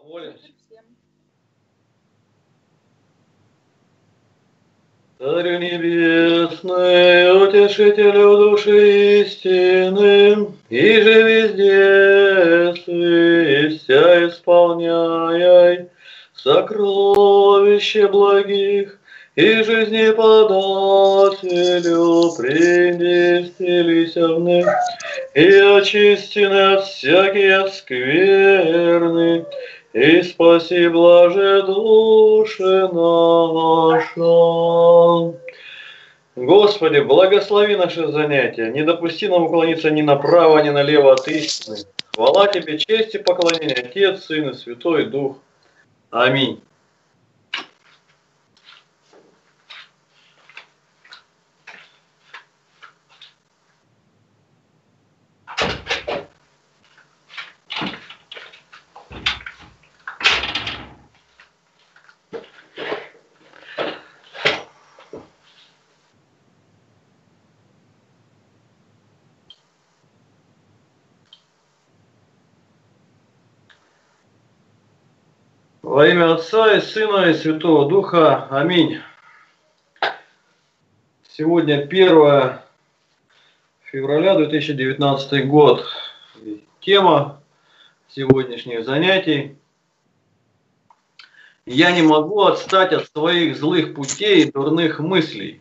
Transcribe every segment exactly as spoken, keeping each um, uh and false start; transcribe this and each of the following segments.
Помолимся. Царю небесный, утешителю души истины, и же везде ты, вся исполняй сокровище благих, и жизни подателю принеселися вновь, и очистены от всякие скверны, и спаси, блаже, души наша. Господи, благослови наше занятие, не допусти нам уклониться ни направо, ни налево от истины. Хвала Тебе, честь и поклонение, Отец, Сын и Святой Дух. Аминь. Во имя Отца и Сына и Святого Духа. Аминь. Сегодня первое февраля две тысячи девятнадцатый год. Тема сегодняшних занятий: я не могу отстать от своих злых путей и дурных мыслей.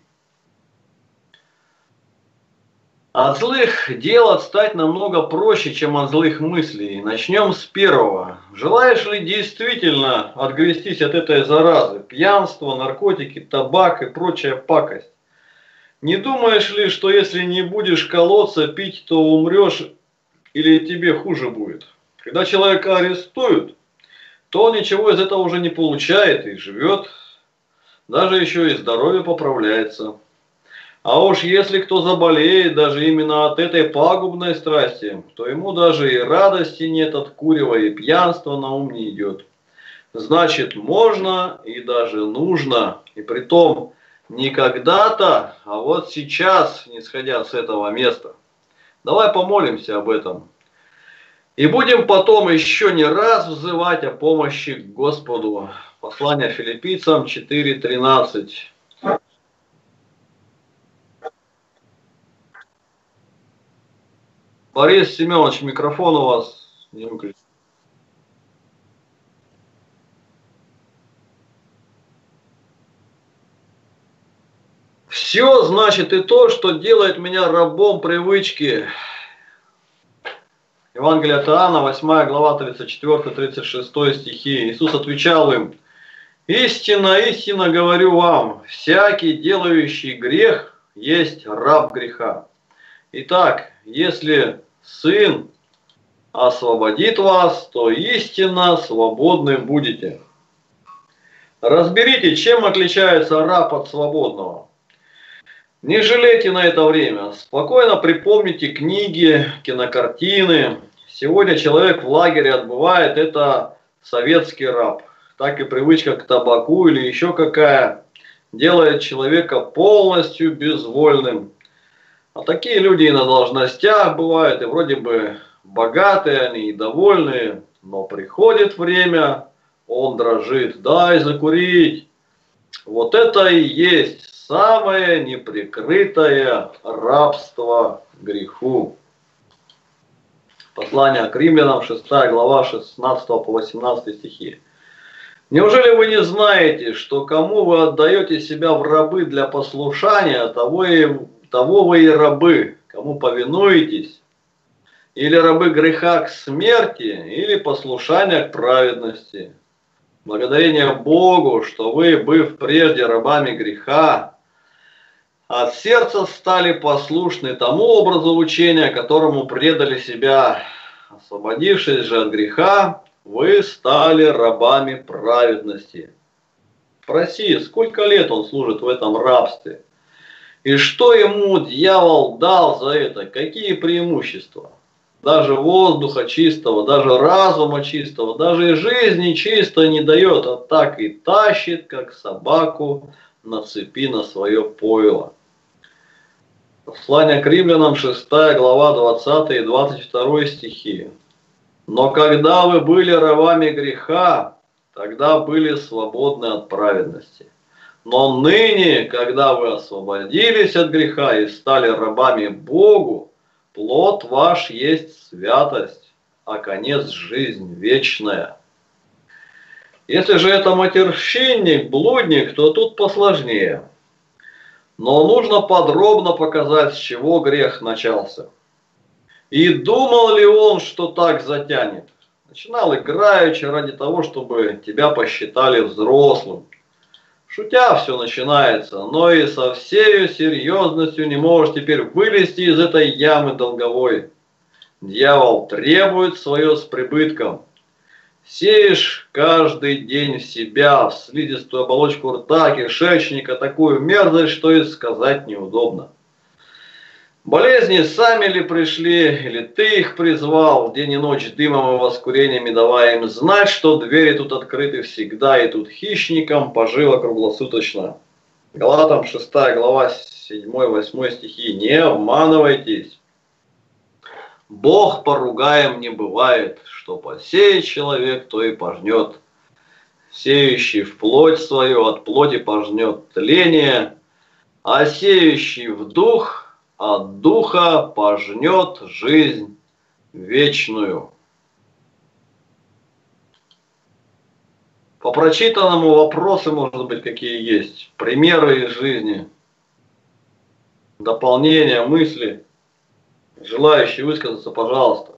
От злых дел отстать намного проще, чем от злых мыслей. Начнем с первого. Желаешь ли действительно отгрестись от этой заразы? Пьянство, наркотики, табак и прочая пакость. Не думаешь ли, что если не будешь колоться, пить, то умрешь или тебе хуже будет? Когда человека арестуют, то он ничего из этого уже не получает и живет. Даже еще и здоровье поправляется. А уж если кто заболеет даже именно от этой пагубной страсти, то ему даже и радости нет от курева, и пьянства на ум не идет. Значит, можно и даже нужно, и притом не когда-то, а вот сейчас, не сходя с этого места. Давай помолимся об этом. И будем потом еще не раз взывать о помощи к Господу. Послание Филиппийцам четыре тринадцать. Борис Семенович, микрофон у вас не выключен. Все значит и то, что делает меня рабом привычки. Евангелие от Иоанна, восьмая глава, тридцать четвёртый тридцать шестой стихи. Иисус отвечал им: «Истинно, истинно говорю вам, всякий, делающий грех, есть раб греха. Итак, если Сын освободит вас, то истинно свободны будете». Разберите, чем отличается раб от свободного. Не жалейте на это время. Спокойно припомните книги, кинокартины. Сегодня человек в лагере отбывает, это советский раб. Так и привычка к табаку или еще какая делает человека полностью безвольным. А такие люди и на должностях бывают, и вроде бы богатые они и довольные, но приходит время, он дрожит: дай закурить. Вот это и есть самое неприкрытое рабство греху. Послание к римлянам, шестая глава, шестнадцатый по восемнадцатый стихи. Неужели вы не знаете, что кому вы отдаете себя в рабы для послушания, того, и, того вы и рабы, кому повинуетесь? Или рабы греха к смерти, или послушания к праведности? Благодарение Богу, что вы, быв прежде рабами греха, от сердца стали послушны тому образу учения, которому предали себя. Освободившись же от греха, вы стали рабами праведности. Спроси, сколько лет он служит в этом рабстве? И что ему дьявол дал за это? Какие преимущества? Даже воздуха чистого, даже разума чистого, даже и жизни чистой не дает, а так и тащит, как собаку на цепи на свое пойло. Послание к римлянам, шестая глава, двадцатый и двадцать второй стихи. Но когда вы были рабами греха, тогда были свободны от праведности. Но ныне, когда вы освободились от греха и стали рабами Богу, плод ваш есть святость, а конец жизнь вечная. Если же это матерщинник, блудник, то тут посложнее. Но нужно подробно показать, с чего грех начался. И думал ли он, что так затянет? Начинал играючи ради того, чтобы тебя посчитали взрослым. Шутя все начинается, но и со всею серьезностью не можешь теперь вылезти из этой ямы долговой. Дьявол требует свое с прибытком. Сеешь каждый день в себя, в слизистую оболочку рта, кишечника, такую мерзость, что и сказать неудобно. Болезни сами ли пришли, или ты их призвал, день и ночь дымом и воскурениями давая им знать, что двери тут открыты всегда, и тут хищникам поживо круглосуточно. Галатам шестая глава седьмой-восьмой стихи. Не обманывайтесь. Бог поругаем не бывает, что посеет человек, то и пожнет. Сеющий в плоть свою от плоти пожнет тление, а сеющий в дух от духа пожнет жизнь вечную. По прочитанному вопросы, может быть, какие есть, примеры из жизни, дополнения, мысли. Желающие высказаться, пожалуйста.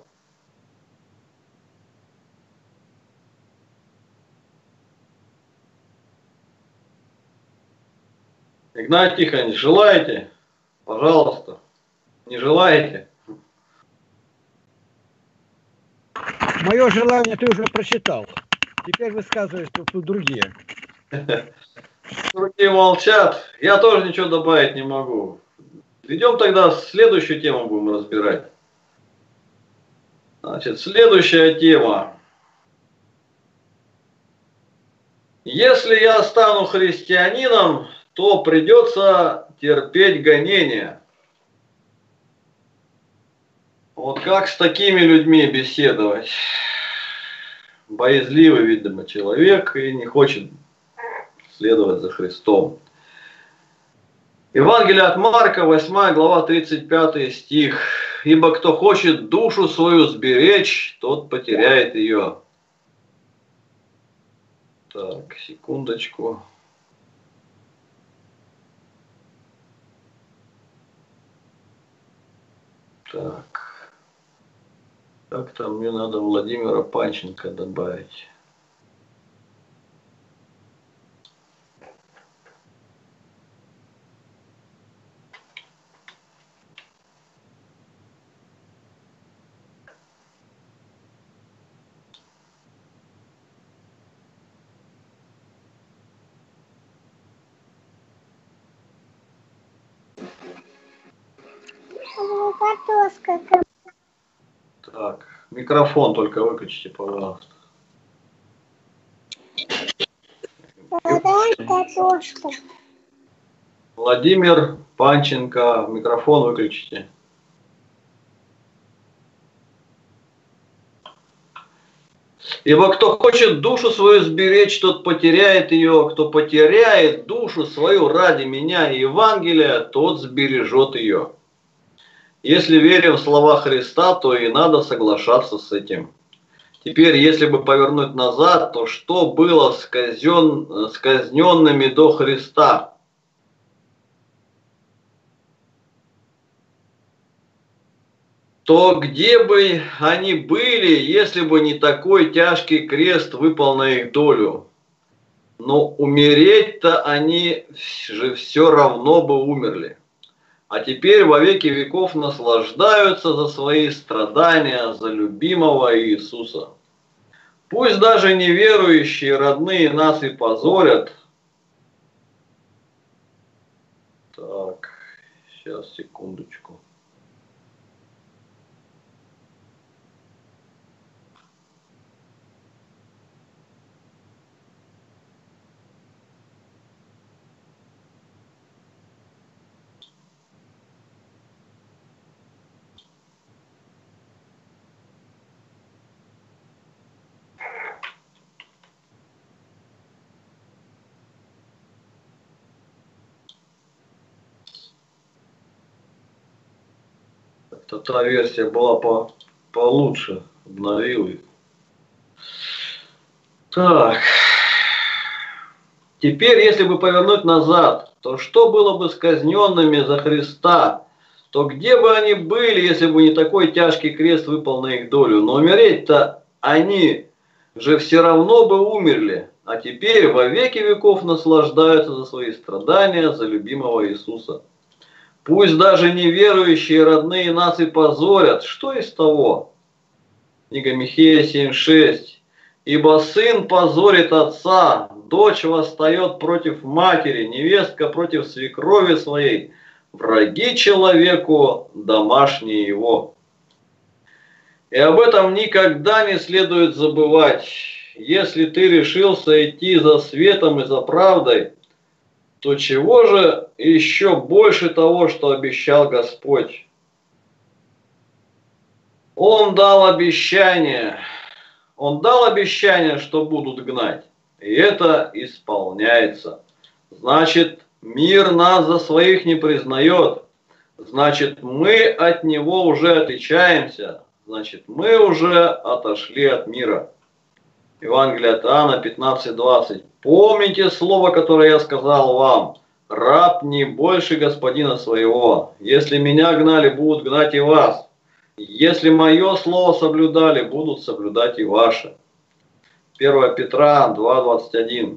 Игнатий Тихонович, желаете? Пожалуйста. Не желаете? Мое желание ты уже прочитал. Теперь высказываешь тут, тут другие. Другие молчат. Я тоже ничего добавить не могу. Идем тогда следующую тему будем разбирать. Значит, следующая тема. Если я стану христианином, то придется терпеть гонения. Вот как с такими людьми беседовать? Боязливый, видимо, человек и не хочет следовать за Христом. Евангелие от Марка, восьмая глава, тридцать пятый стих. «Ибо кто хочет душу свою сберечь, тот потеряет ее». Так, секундочку. Так. Как-то мне надо Владимира Панченко добавить. Так, микрофон только выключите, пожалуйста. Владимир Панченко, микрофон выключите. Ибо кто хочет душу свою сберечь, тот потеряет ее. Кто потеряет душу свою ради меня и Евангелия, тот сбережет ее. Если верим в слова Христа, то и надо соглашаться с этим. Теперь, если бы повернуть назад, то что было с, казен... с казненными до Христа? То где бы они были, если бы не такой тяжкий крест выпал на их долю? Но умереть-то они же все равно бы умерли. А теперь во веки веков наслаждаются за свои страдания, за любимого Иисуса. Пусть даже неверующие родные нас и позорят. Так, сейчас, секундочку. Это та версия была по, получше. Обновил их. Так. Теперь, если бы повернуть назад, то что было бы с казненными за Христа? То где бы они были, если бы не такой тяжкий крест выпал на их долю? Но умереть-то они же все равно бы умерли, а теперь во веки веков наслаждаются за свои страдания, за любимого Иисуса. Пусть даже неверующие родные нас и позорят, что из того? Книга Михея семь шесть. Ибо сын позорит отца, дочь восстает против матери, невестка против свекрови своей, враги человеку, домашние его. И об этом никогда не следует забывать. Если ты решился идти за светом и за правдой, то чего же еще больше того, что обещал Господь? Он дал обещание, Он дал обещание, что будут гнать, и это исполняется. Значит, мир нас за своих не признает, значит, мы от него уже отличаемся, значит, мы уже отошли от мира. Евангелие от Иоанна пятнадцать двадцать. Помните слово, которое я сказал вам: раб не больше господина своего. Если меня гнали, будут гнать и вас. Если мое слово соблюдали, будут соблюдать и ваше. первое Петра два двадцать один.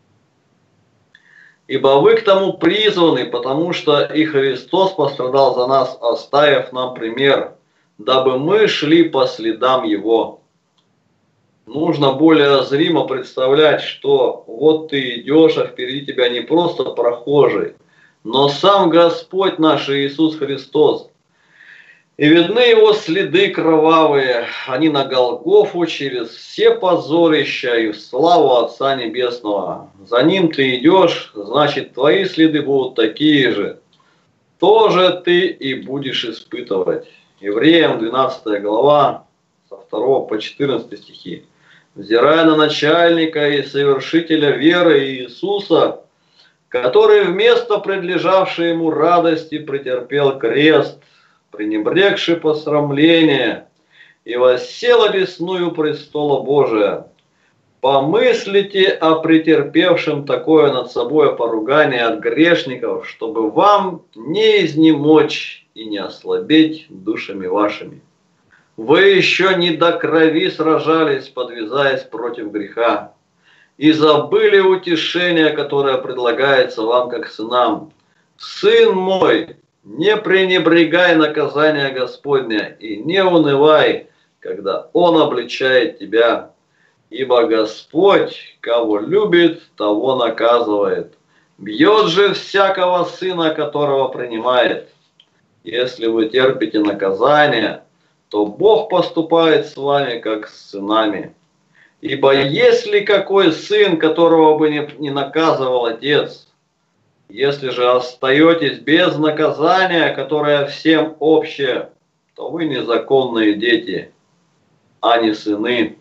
Ибо вы к тому призваны, потому что и Христос пострадал за нас, оставив нам пример, дабы мы шли по следам Его. Нужно более зримо представлять, что вот ты идешь, а впереди тебя не просто прохожий, но сам Господь наш Иисус Христос. И видны его следы кровавые, они на Голгофу через все позорища и в славу Отца Небесного. За ним ты идешь, значит, твои следы будут такие же. Тоже ты и будешь испытывать. Евреям двенадцатая глава, со второго по четырнадцатый стихи. Взирая на начальника и совершителя веры Иисуса, который вместо предлежавшей ему радости претерпел крест, пренебрегши посрамление, и воссел одесную престола Божия. Помыслите о претерпевшем такое над собой поругание от грешников, чтобы вам не изнемочь и не ослабеть душами вашими. Вы еще не до крови сражались, подвязаясь против греха, и забыли утешение, которое предлагается вам как сынам. Сын мой, не пренебрегай наказания Господня и не унывай, когда Он обличает тебя. Ибо Господь, кого любит, того наказывает. Бьет же всякого сына, которого принимает. Если вы терпите наказание, то Бог поступает с вами, как с сынами. Ибо если какой сын, которого бы не, не наказывал отец, если же остаетесь без наказания, которое всем общее, то вы незаконные дети, а не сыны.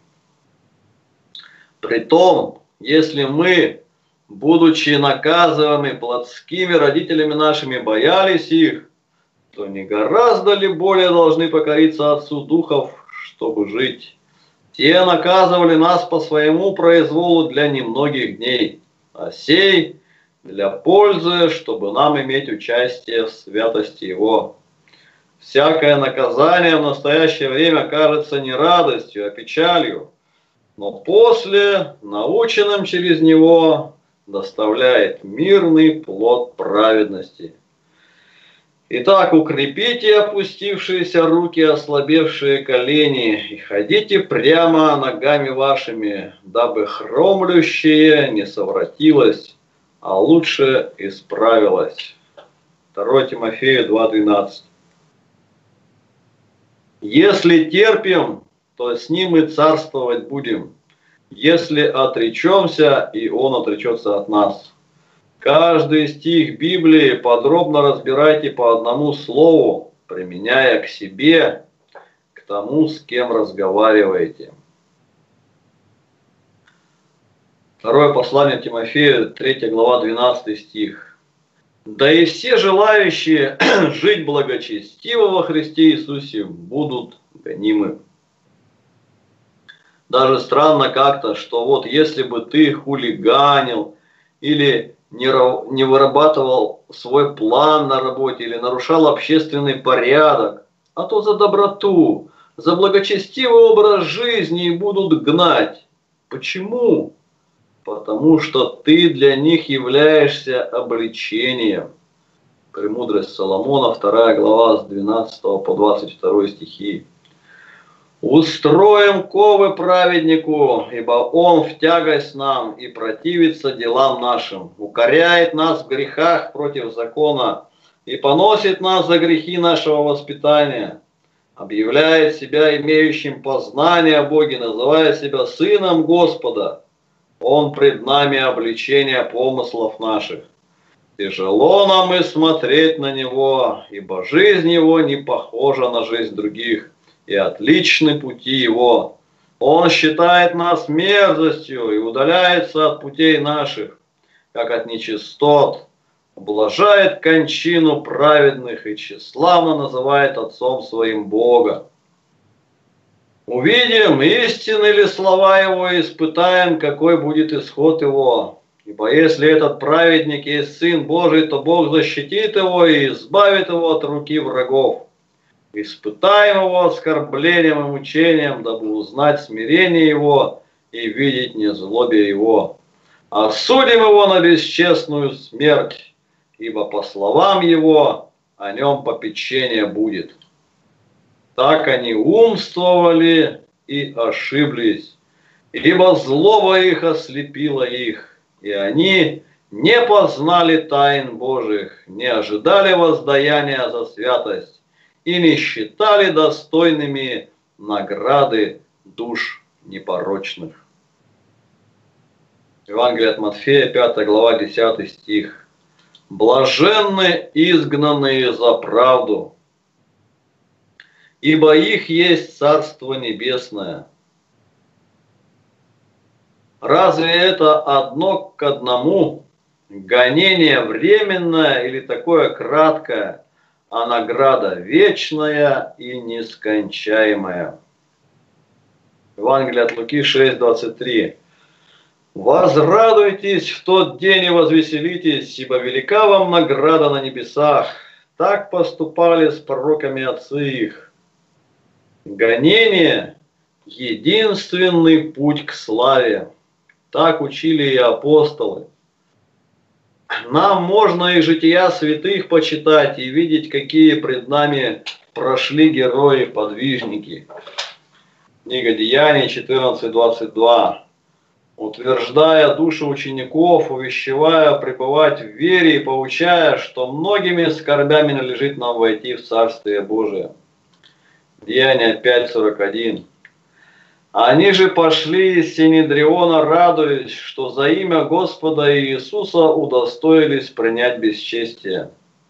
Притом, если мы, будучи наказываемы плотскими родителями нашими, боялись их, то не гораздо ли более должны покориться Отцу Духов, чтобы жить? Те наказывали нас по своему произволу для немногих дней, а сей для пользы, чтобы нам иметь участие в святости Его. Всякое наказание в настоящее время кажется не радостью, а печалью, но после, наученным через него, доставляет мирный плод праведности. Итак, укрепите опустившиеся руки, ослабевшие колени, и ходите прямо ногами вашими, дабы хромлющее не совратилось, а лучше исправилось. второе Тимофею два двенадцать. Если терпим, то с ним и царствовать будем. Если отречемся, и он отречется от нас. Каждый стих Библии подробно разбирайте по одному слову, применяя к себе, к тому, с кем разговариваете. Второе послание Тимофею, третья глава, двенадцатый стих. Да и все желающие жить благочестиво во Христе Иисусе будут гонимы. Даже странно как-то, что вот если бы ты хулиганил или не, не вырабатывал свой план на работе или нарушал общественный порядок, а то за доброту, за благочестивый образ жизни и будут гнать. Почему? Потому что ты для них являешься обличением. Премудрость Соломона, вторая глава, с двенадцатого по двадцать второй стихи. «Устроим ковы праведнику, ибо он в тягость нам и противится делам нашим, укоряет нас в грехах против закона и поносит нас за грехи нашего воспитания, объявляет себя имеющим познание о Боге, называя себя сыном Господа. Он пред нами обличение помыслов наших. Тяжело нам и смотреть на него, ибо жизнь его не похожа на жизнь других, и отличны пути его. Он считает нас мерзостью и удаляется от путей наших, как от нечистот, ублажает кончину праведных и тщеславно называет отцом своим Бога. Увидим, истинны ли слова его, и испытаем, какой будет исход его. Ибо если этот праведник есть Сын Божий, то Бог защитит его и избавит его от руки врагов. Испытаем его оскорблением и мучением, дабы узнать смирение его и видеть незлобие его. Осудим его на бесчестную смерть, ибо по словам его о нем попечение будет. Так они умствовали и ошиблись, ибо злоба их ослепила их, и они не познали тайн Божьих, не ожидали воздаяния за святость и не считали достойными награды душ непорочных. Евангелие от Матфея, пятая глава, десятый стих. «Блаженны изгнанные за правду, ибо их есть Царство Небесное». Разве это одно к одному гонение временное или такое краткое, а награда вечная и нескончаемая? Евангелие от Луки шесть двадцать три. «Возрадуйтесь в тот день и возвеселитесь, ибо велика вам награда на небесах. Так поступали с пророками отцы их». Гонение – единственный путь к славе. Так учили и апостолы. Нам можно и жития святых почитать и видеть, какие пред нами прошли герои-подвижники. Книга Деяний четырнадцать двадцать два. «Утверждая души учеников, увещевая пребывать в вере и поучая, что многими скорбями належит нам войти в Царствие Божие». Деяния пять сорок один. «Они же пошли из Синедриона, радуясь, что за имя Господа Иисуса удостоились принять бесчестие».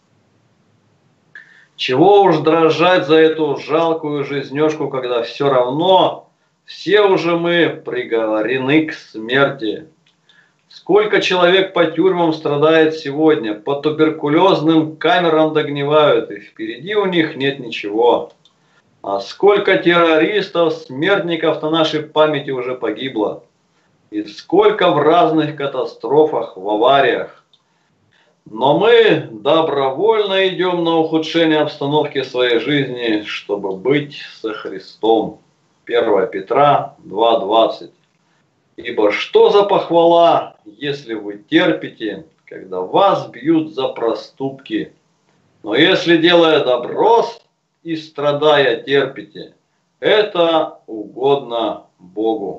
Чего уж дрожать за эту жалкую жизнёшку, когда все равно все уже мы приговорены к смерти. Сколько человек по тюрьмам страдает сегодня, по туберкулезным камерам догнивают, и впереди у них нет ничего. А сколько террористов, смертников на нашей памяти уже погибло. И сколько в разных катастрофах, в авариях. Но мы добровольно идем на ухудшение обстановки своей жизни, чтобы быть со Христом. первое Петра два двадцать. «Ибо что за похвала, если вы терпите, когда вас бьют за проступки? Но если, делая добро и страдая, терпите, это угодно Богу».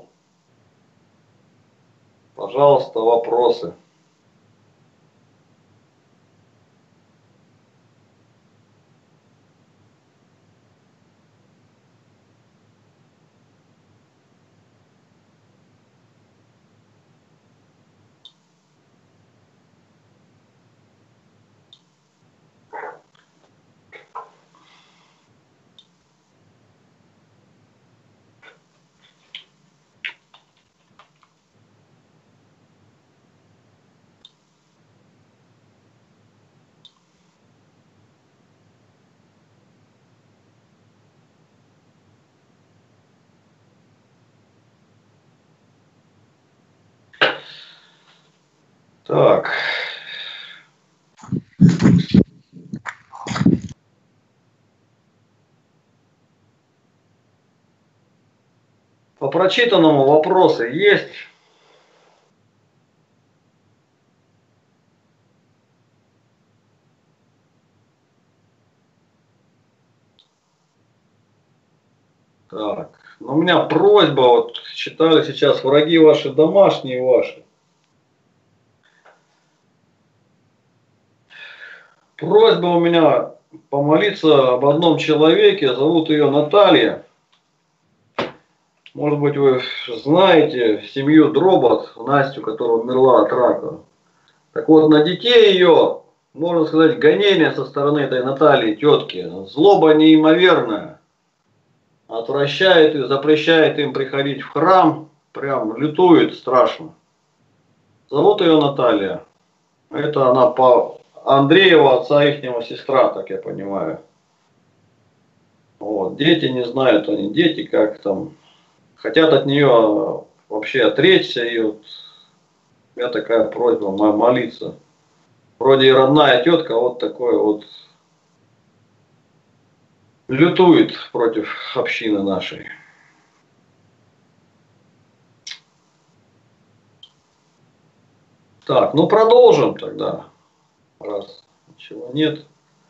Пожалуйста, вопросы. Так. По прочитанному вопросы есть? Так. Но у меня просьба, вот читали сейчас, враги ваши домашние ваши. Просьба у меня помолиться об одном человеке, зовут ее Наталья. Может быть, вы знаете семью Дробот, Настю, которая умерла от рака. Так вот, на детей ее, можно сказать, гонение со стороны этой Натальи, тетки. Злоба неимоверная. Отвращает и запрещает им приходить в храм. Прям лютует страшно. Зовут ее Наталья. Это она по Андреева, отца ихнего сестра, так я понимаю. Вот. Дети не знают, они дети, как там... Хотят от нее вообще отречься, и вот у меня такая просьба молиться. Вроде и родная тетка, вот такое вот лютует против общины нашей. Так, ну продолжим тогда, раз ничего нет.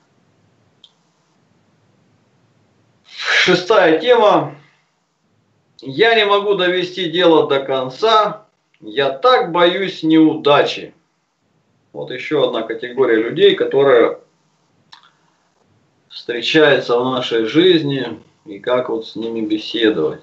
Шестая тема. Я не могу довести дело до конца, я так боюсь неудачи. Вот еще одна категория людей, которая встречается в нашей жизни, и как вот с ними беседовать.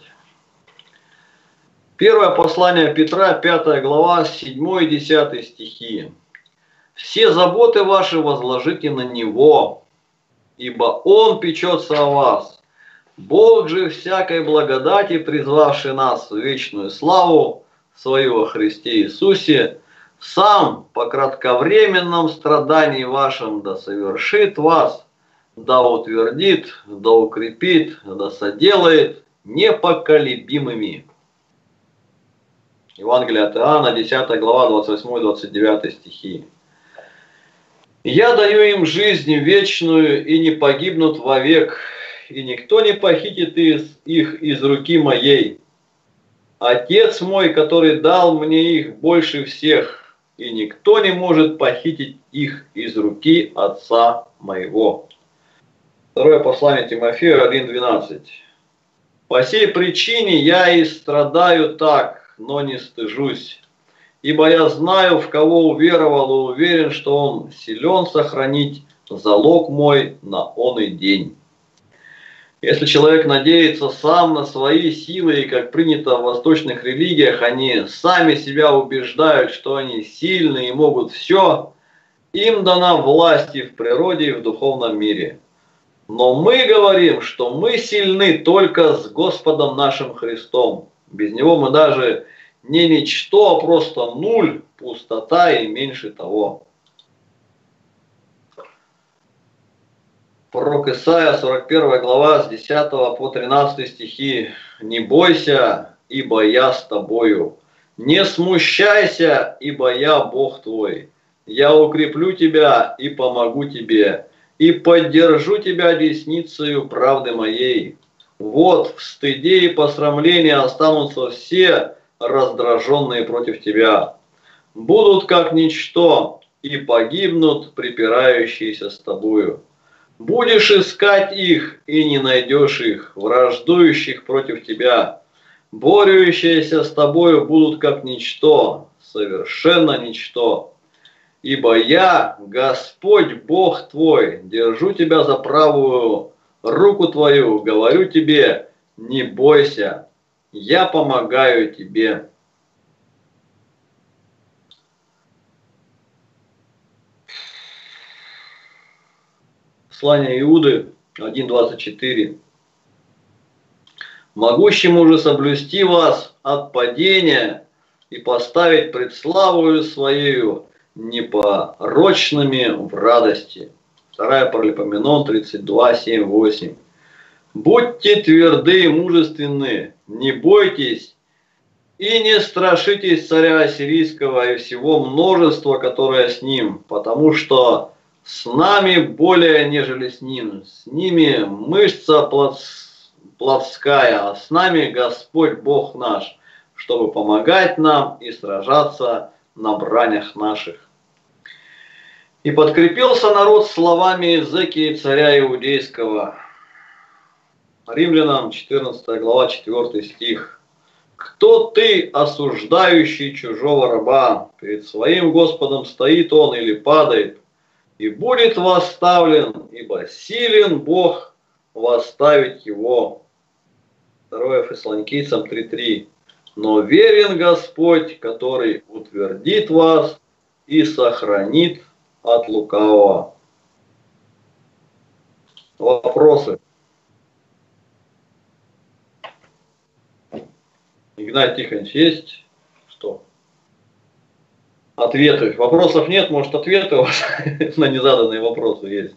Первое послание Петра, пятая глава, седьмой и десятый стихи. «Все заботы ваши возложите на Него, ибо Он печется о вас. Бог же всякой благодати, призвавший нас в вечную славу свою во Христе Иисусе, сам по кратковременном страдании вашем да совершит вас, да утвердит, да укрепит, да соделает непоколебимыми». Евангелие от Иоанна, десятая глава, двадцать восьмой двадцать девятый стихи. «Я даю им жизнь вечную, и не погибнут вовек, и никто не похитит из, их из руки моей. Отец мой, который дал мне их больше всех, и никто не может похитить их из руки Отца моего». Второе послание Тимофею один двенадцать. «По сей причине я и страдаю так, но не стыжусь, ибо я знаю, в кого уверовал, и уверен, что он силен сохранить залог мой на оный день». Если человек надеется сам на свои силы, и как принято в восточных религиях, они сами себя убеждают, что они сильны и могут все, им дана власть и в природе, и в духовном мире. Но мы говорим, что мы сильны только с Господом нашим Христом. Без Него мы даже не ничто, а просто нуль, пустота и меньше того. Пророк Исаия, сорок первая глава, с десятого по тринадцатый стихи. «Не бойся, ибо я с тобою. Не смущайся, ибо я Бог твой. Я укреплю тебя и помогу тебе, и поддержу тебя десницею правды моей. Вот в стыде и посрамлении останутся все раздраженные против тебя. Будут как ничто, и погибнут припирающиеся с тобою. Будешь искать их, и не найдешь их, враждующих против тебя. Борющиеся с тобою будут как ничто, совершенно ничто. Ибо я, Господь Бог твой, держу тебя за правую руку твою, говорю тебе, не бойся, я помогаю тебе». Послание Иуды один двадцать четыре. «Могущему же соблюсти вас от падения и поставить пред славою своею непорочными в радости». Вторая Паралипоменон тридцать два, семь, восемь. «Будьте тверды и мужественны, не бойтесь, И не страшитесь царя ассирийского и всего множества, которое с ним, потому что с нами более, нежели с ним. С ними мышца плотская, а с нами Господь Бог наш, чтобы помогать нам и сражаться на бранях наших. И подкрепился народ словами Эзекии, царя Иудейского. Римлянам четырнадцатая глава, четвёртый стих. «Кто ты, осуждающий чужого раба? Перед своим Господом стоит он или падает, и будет восставлен, ибо силен Бог восставить его». второе Фессалоникийцам три три. «Но верен Господь, который утвердит вас и сохранит от лукавого». Вопросы? Игнат Тихонович, есть что? Ответы. Вопросов нет, может, ответы у вас на незаданные вопросы есть.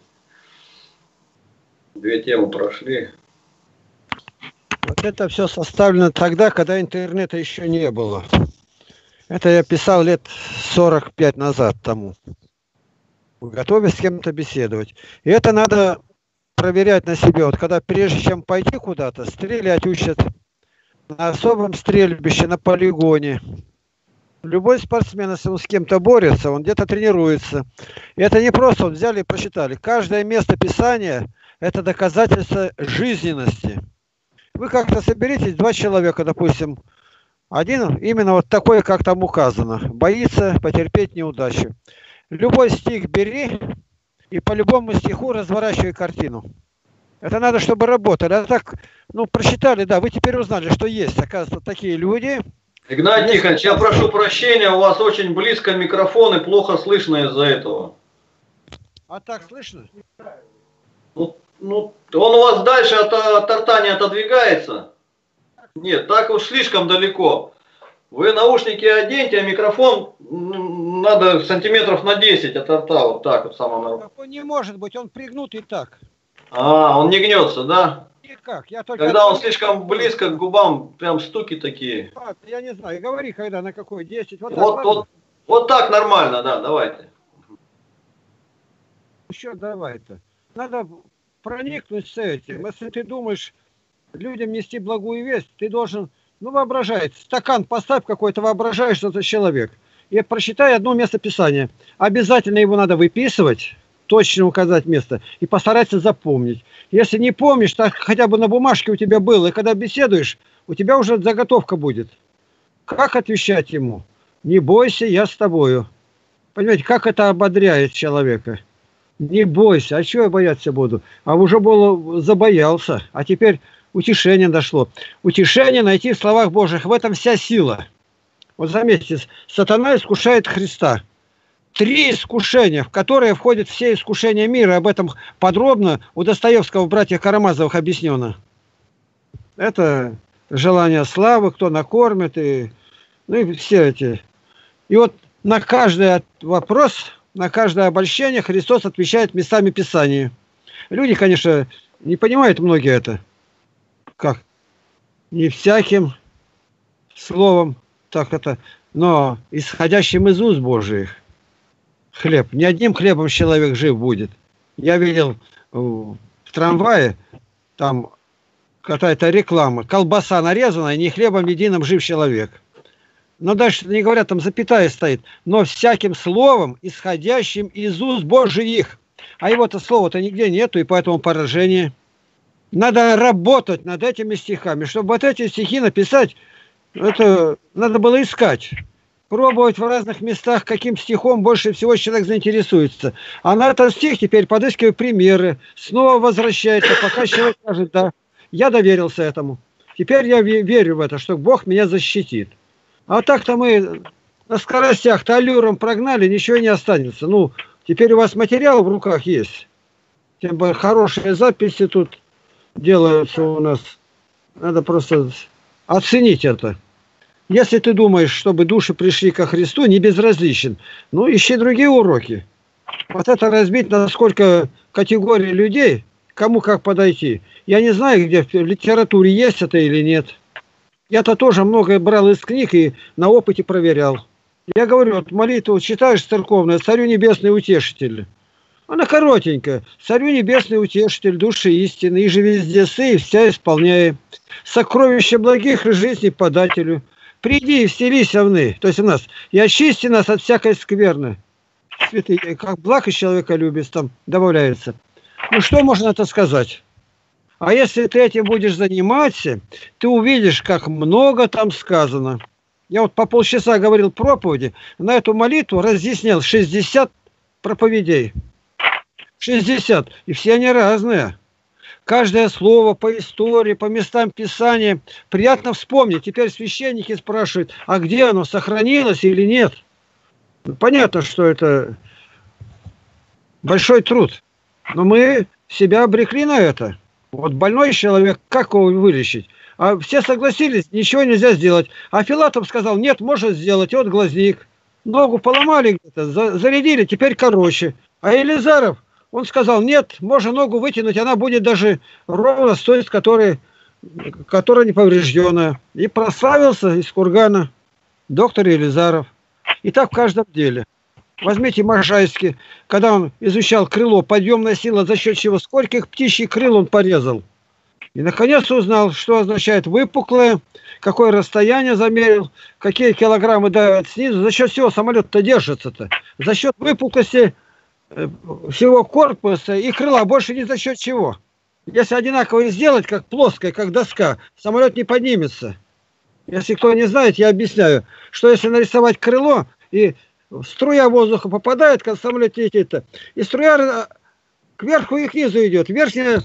Две темы прошли. Вот это все составлено тогда, когда интернета еще не было. Это я писал лет сорок пять назад тому, готовясь с кем-то беседовать. И это надо проверять на себе. Вот когда прежде чем пойти куда-то, стрелять учат на особом стрельбище, на полигоне. Любой спортсмен, если он с кем-то борется, он где-то тренируется. И это не просто вот взяли и прочитали. Каждое место Писания – это доказательство жизненности. Вы как-то соберитесь, два человека, допустим, один именно вот такой, как там указано, боится потерпеть неудачу. Любой стих бери и по любому стиху разворачивай картину. Это надо, чтобы работали. А так, ну, прочитали, да, вы теперь узнали, что есть, оказывается, такие люди. Игнат Тихонович, я прошу прощения, у вас очень близко микрофон и плохо слышно из-за этого. А так слышно? Ну, ну, он у вас дальше от, от рта не отодвигается? Нет, так уж слишком далеко. Вы наушники оденьте, а микрофон надо сантиметров на десять от рта, вот так вот самого. Он не может быть, он пригнут и так. А, он не гнется, да? Никак. Я только когда он слишком близко к губам, прям стуки такие. Я не знаю, говори, когда на какой, десять. Вот, вот, так, вот, вот так нормально, да, давайте. Еще давай-то. Надо проникнуть с этим. Если ты думаешь людям нести благую весть, ты должен, ну, воображать. Стакан поставь какой-то, воображаешь, что это человек. И прочитай одно место Писания. Обязательно его надо выписывать, точно указать место, и постараться запомнить. Если не помнишь, так хотя бы на бумажке у тебя было, и когда беседуешь, у тебя уже заготовка будет. Как отвечать ему? Не бойся, я с тобою. Понимаете, как это ободряет человека? Не бойся, а чего я бояться буду? А уже было, забоялся, а теперь утешение дошло. Утешение найти в словах Божьих, в этом вся сила. Вот заметьте, сатана искушает Христа. Три искушения, в которые входят все искушения мира. Об этом подробно у Достоевского в «Братьях Карамазовых» объяснено. Это желание славы, кто накормит, и, ну и все эти. И вот на каждый вопрос, на каждое обольщение Христос отвечает местами Писания. Люди, конечно, не понимают многие это. Как? Не всяким словом, так это, но исходящим из уст Божиих. Хлеб. Не одним хлебом человек жив будет. Я видел в трамвае, там какая-то реклама. Колбаса нарезанная, не хлебом единым жив человек. Но дальше не говорят, там запятая стоит. Но всяким словом, исходящим из уст Божиих. А его-то слова-то нигде нету, и поэтому поражение. Надо работать над этими стихами. Чтобы вот эти стихи написать, это надо было искать. Пробовать в разных местах, каким стихом больше всего человек заинтересуется. А на этот стих теперь подыскиваю примеры, снова возвращается, пока человек скажет, да, я доверился этому. Теперь я верю в это, что Бог меня защитит. А так-то мы на скоростях-то аллюром прогнали, ничего не останется. Ну, теперь у вас материал в руках есть. Тем более хорошие записи тут делаются у нас. Надо просто оценить это. Если ты думаешь, чтобы души пришли ко Христу, не безразличен, ну, ищи другие уроки. Вот это разбить на сколько категорий людей, кому как подойти. Я не знаю, где в литературе есть это или нет. Я-то тоже многое брал из книг и на опыте проверял. Я говорю, вот молитву читаешь церковную, «Царю небесный утешитель». Она коротенькая. «Царю небесный утешитель, души истины, и же везде сы, и вся исполняй. Сокровища благих и жизни подателю. Приди и вселись овны», то есть у нас, «и очисти нас от всякой скверны». Святые, как благ из человека любит, там добавляется. Ну что можно это сказать? А если ты этим будешь заниматься, ты увидишь, как много там сказано. Я вот по полчаса говорил проповеди, на эту молитву разъяснял шестьдесят проповедей. шестьдесят. И все они разные. Каждое слово по истории, по местам Писания. Приятно вспомнить. Теперь священники спрашивают, а где оно, сохранилось или нет? Понятно, что это большой труд. Но мы себя обрекли на это. Вот больной человек, как его вылечить? А все согласились, ничего нельзя сделать. А Филатов сказал, нет, можно сделать. И вот глазник. Ногу поломали где-то, зарядили, теперь короче. А Елизаров, он сказал, нет, можно ногу вытянуть, она будет даже ровно с той, которая, которая не поврежденная. И прославился из кургана доктор Елизаров. И так в каждом деле. Возьмите Можайский, когда он изучал крыло, подъемная сила, за счет чего, скольких птичьих крыл он порезал. И наконец узнал, что означает выпуклое, какое расстояние замерил, какие килограммы давят снизу, за счет всего самолет-то держится-то. За счет выпуклости всего корпуса и крыла, больше ни за счет чего. Если одинаково сделать, как плоская, как доска, самолет не поднимется. Если кто не знает, я объясняю, что если нарисовать крыло, и струя воздуха попадает, когда самолет летит, и струя кверху и к низу идет. Верхняя,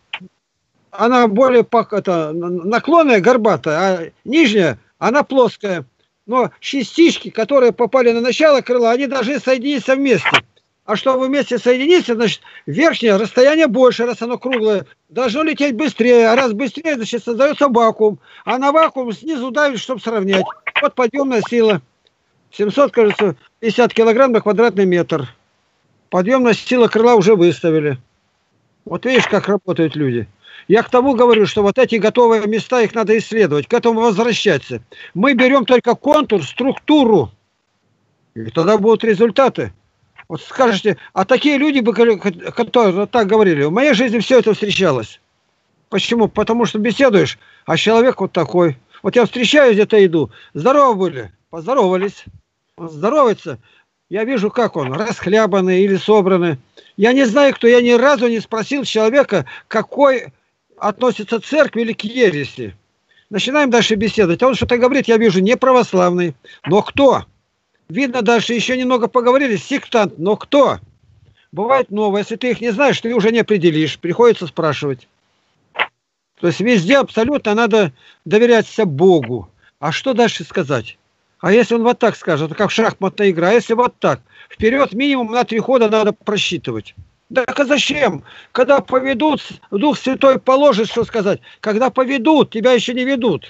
она более это, наклонная, горбатая, а нижняя, она плоская. Но частички, которые попали на начало крыла, они должны соединиться вместе. А чтобы вместе соединиться, значит, верхнее расстояние больше, раз оно круглое, должно лететь быстрее. А раз быстрее, значит, создается вакуум. А на вакуум снизу давит, чтобы сравнять. Вот подъемная сила. семьсот, кажется, пятьдесят килограмм на квадратный метр. Подъемная сила крыла уже выставили. Вот видишь, как работают люди. Я к тому говорю, что вот эти готовые места, их надо исследовать, к этому возвращаться. Мы берем только контур, структуру. И тогда будут результаты. Вот скажете, а такие люди, которые так говорили, в моей жизни все это встречалось. Почему? Потому что беседуешь, а человек вот такой. Вот я встречаюсь, где-то иду, здорово были, поздоровались. Он здоровается, я вижу, как он, расхлябанный или собранный. Я не знаю, кто, я ни разу не спросил человека, какой относится к церкви или к ереси. Начинаем дальше беседовать. А он что-то говорит, я вижу, не православный. Но кто? Видно, дальше еще немного поговорили, сектант, но кто? Бывает новое, если ты их не знаешь, ты уже не определишь, приходится спрашивать. То есть везде абсолютно надо доверяться Богу. А что дальше сказать? А если он вот так скажет, как шахматная игра, а если вот так? Вперед минимум на три хода надо просчитывать. Да а зачем? Когда поведут, Дух Святой положит, что сказать. Когда поведут, тебя еще не ведут.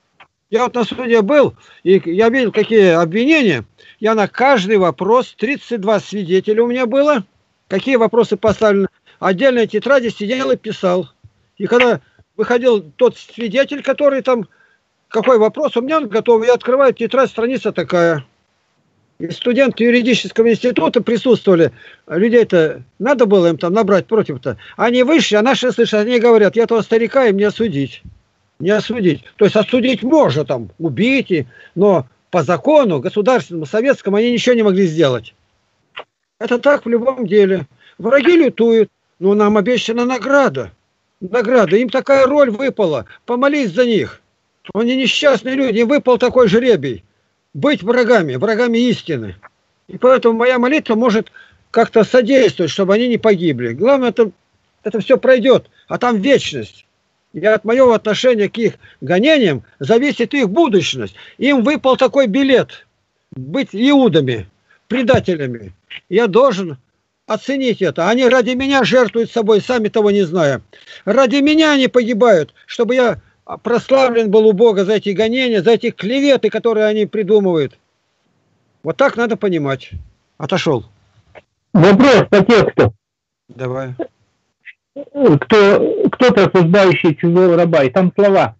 Я вот на суде был, и я видел, какие обвинения. Я на каждый вопрос, тридцать два свидетеля у меня было, какие вопросы поставлены. Отдельной тетради сидел и писал. И когда выходил тот свидетель, который там, какой вопрос, у меня он готов, я открываю тетрадь, страница такая. И студенты юридического института присутствовали. Людей-то надо было им там набрать против-то. Они вышли, а наши слышат, они говорят, я этого старика им не осудить. Не осудить. То есть осудить можно там, убить, и, но по закону государственному, советскому они ничего не могли сделать. Это так в любом деле. Враги лютуют, но нам обещана награда. Награда. Им такая роль выпала. Помолись за них. Они несчастные люди, им выпал такой жребий. Быть врагами, врагами истины. И поэтому моя молитва может как-то содействовать, чтобы они не погибли. Главное, это, это все пройдет, а там вечность. И от моего отношения к их гонениям зависит их будущность. Им выпал такой билет быть иудами, предателями. Я должен оценить это. Они ради меня жертвуют собой, сами того не зная. Ради меня они погибают, чтобы я прославлен был у Бога за эти гонения, за эти клеветы, которые они придумывают. Вот так надо понимать. Отошел. Вопрос по тексту. Давай. Кто, кто-то осуждающий чужого раба, и там слова.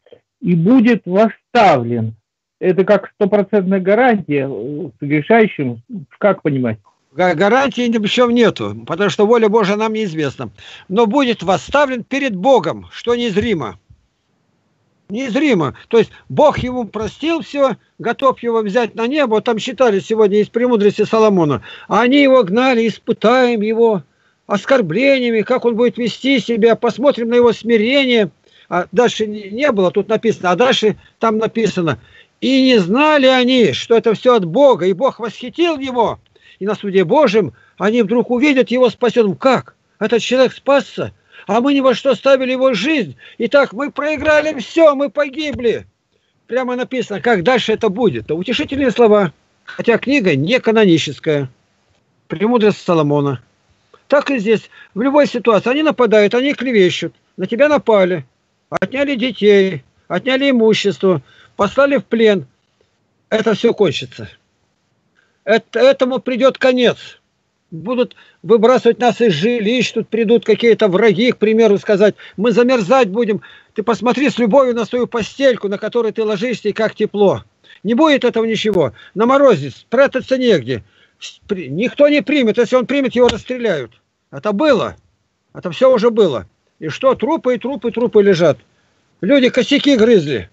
и будет восставлен. Это как стопроцентная гарантия согрешающим, как понимать? Гарантии ни в чем нету, потому что воля Божия нам неизвестна. Но будет восставлен перед Богом, что незримо. Неизримо. То есть Бог ему простил все, готов его взять на небо. Там считали сегодня из премудрости Соломона. А они его гнали, испытаем его оскорблениями, как он будет вести себя, посмотрим на его смирение. А дальше не было, тут написано, а дальше там написано. И не знали они, что это все от Бога, и Бог восхитил его. И на суде Божьем они вдруг увидят его спасенным. Как? Этот человек спасся? А мы ни во что ставили его жизнь. Итак, мы проиграли все, мы погибли. Прямо написано, как дальше это будет. Это утешительные слова. Хотя книга не каноническая. Премудрость Соломона. Так и здесь. В любой ситуации они нападают, они клевещут. На тебя напали. Отняли детей, отняли имущество, послали в плен. Это все кончится. Это, этому придет конец. Будут выбрасывать нас из жилищ, тут придут какие-то враги, к примеру, сказать, мы замерзать будем. Ты посмотри с любовью на свою постельку, на которой ты ложишься, и как тепло. Не будет этого ничего. На морозе спрятаться негде. Никто не примет. Если он примет, его расстреляют. Это было. Это все уже было. И что? Трупы и трупы, трупы лежат. Люди косяки грызли.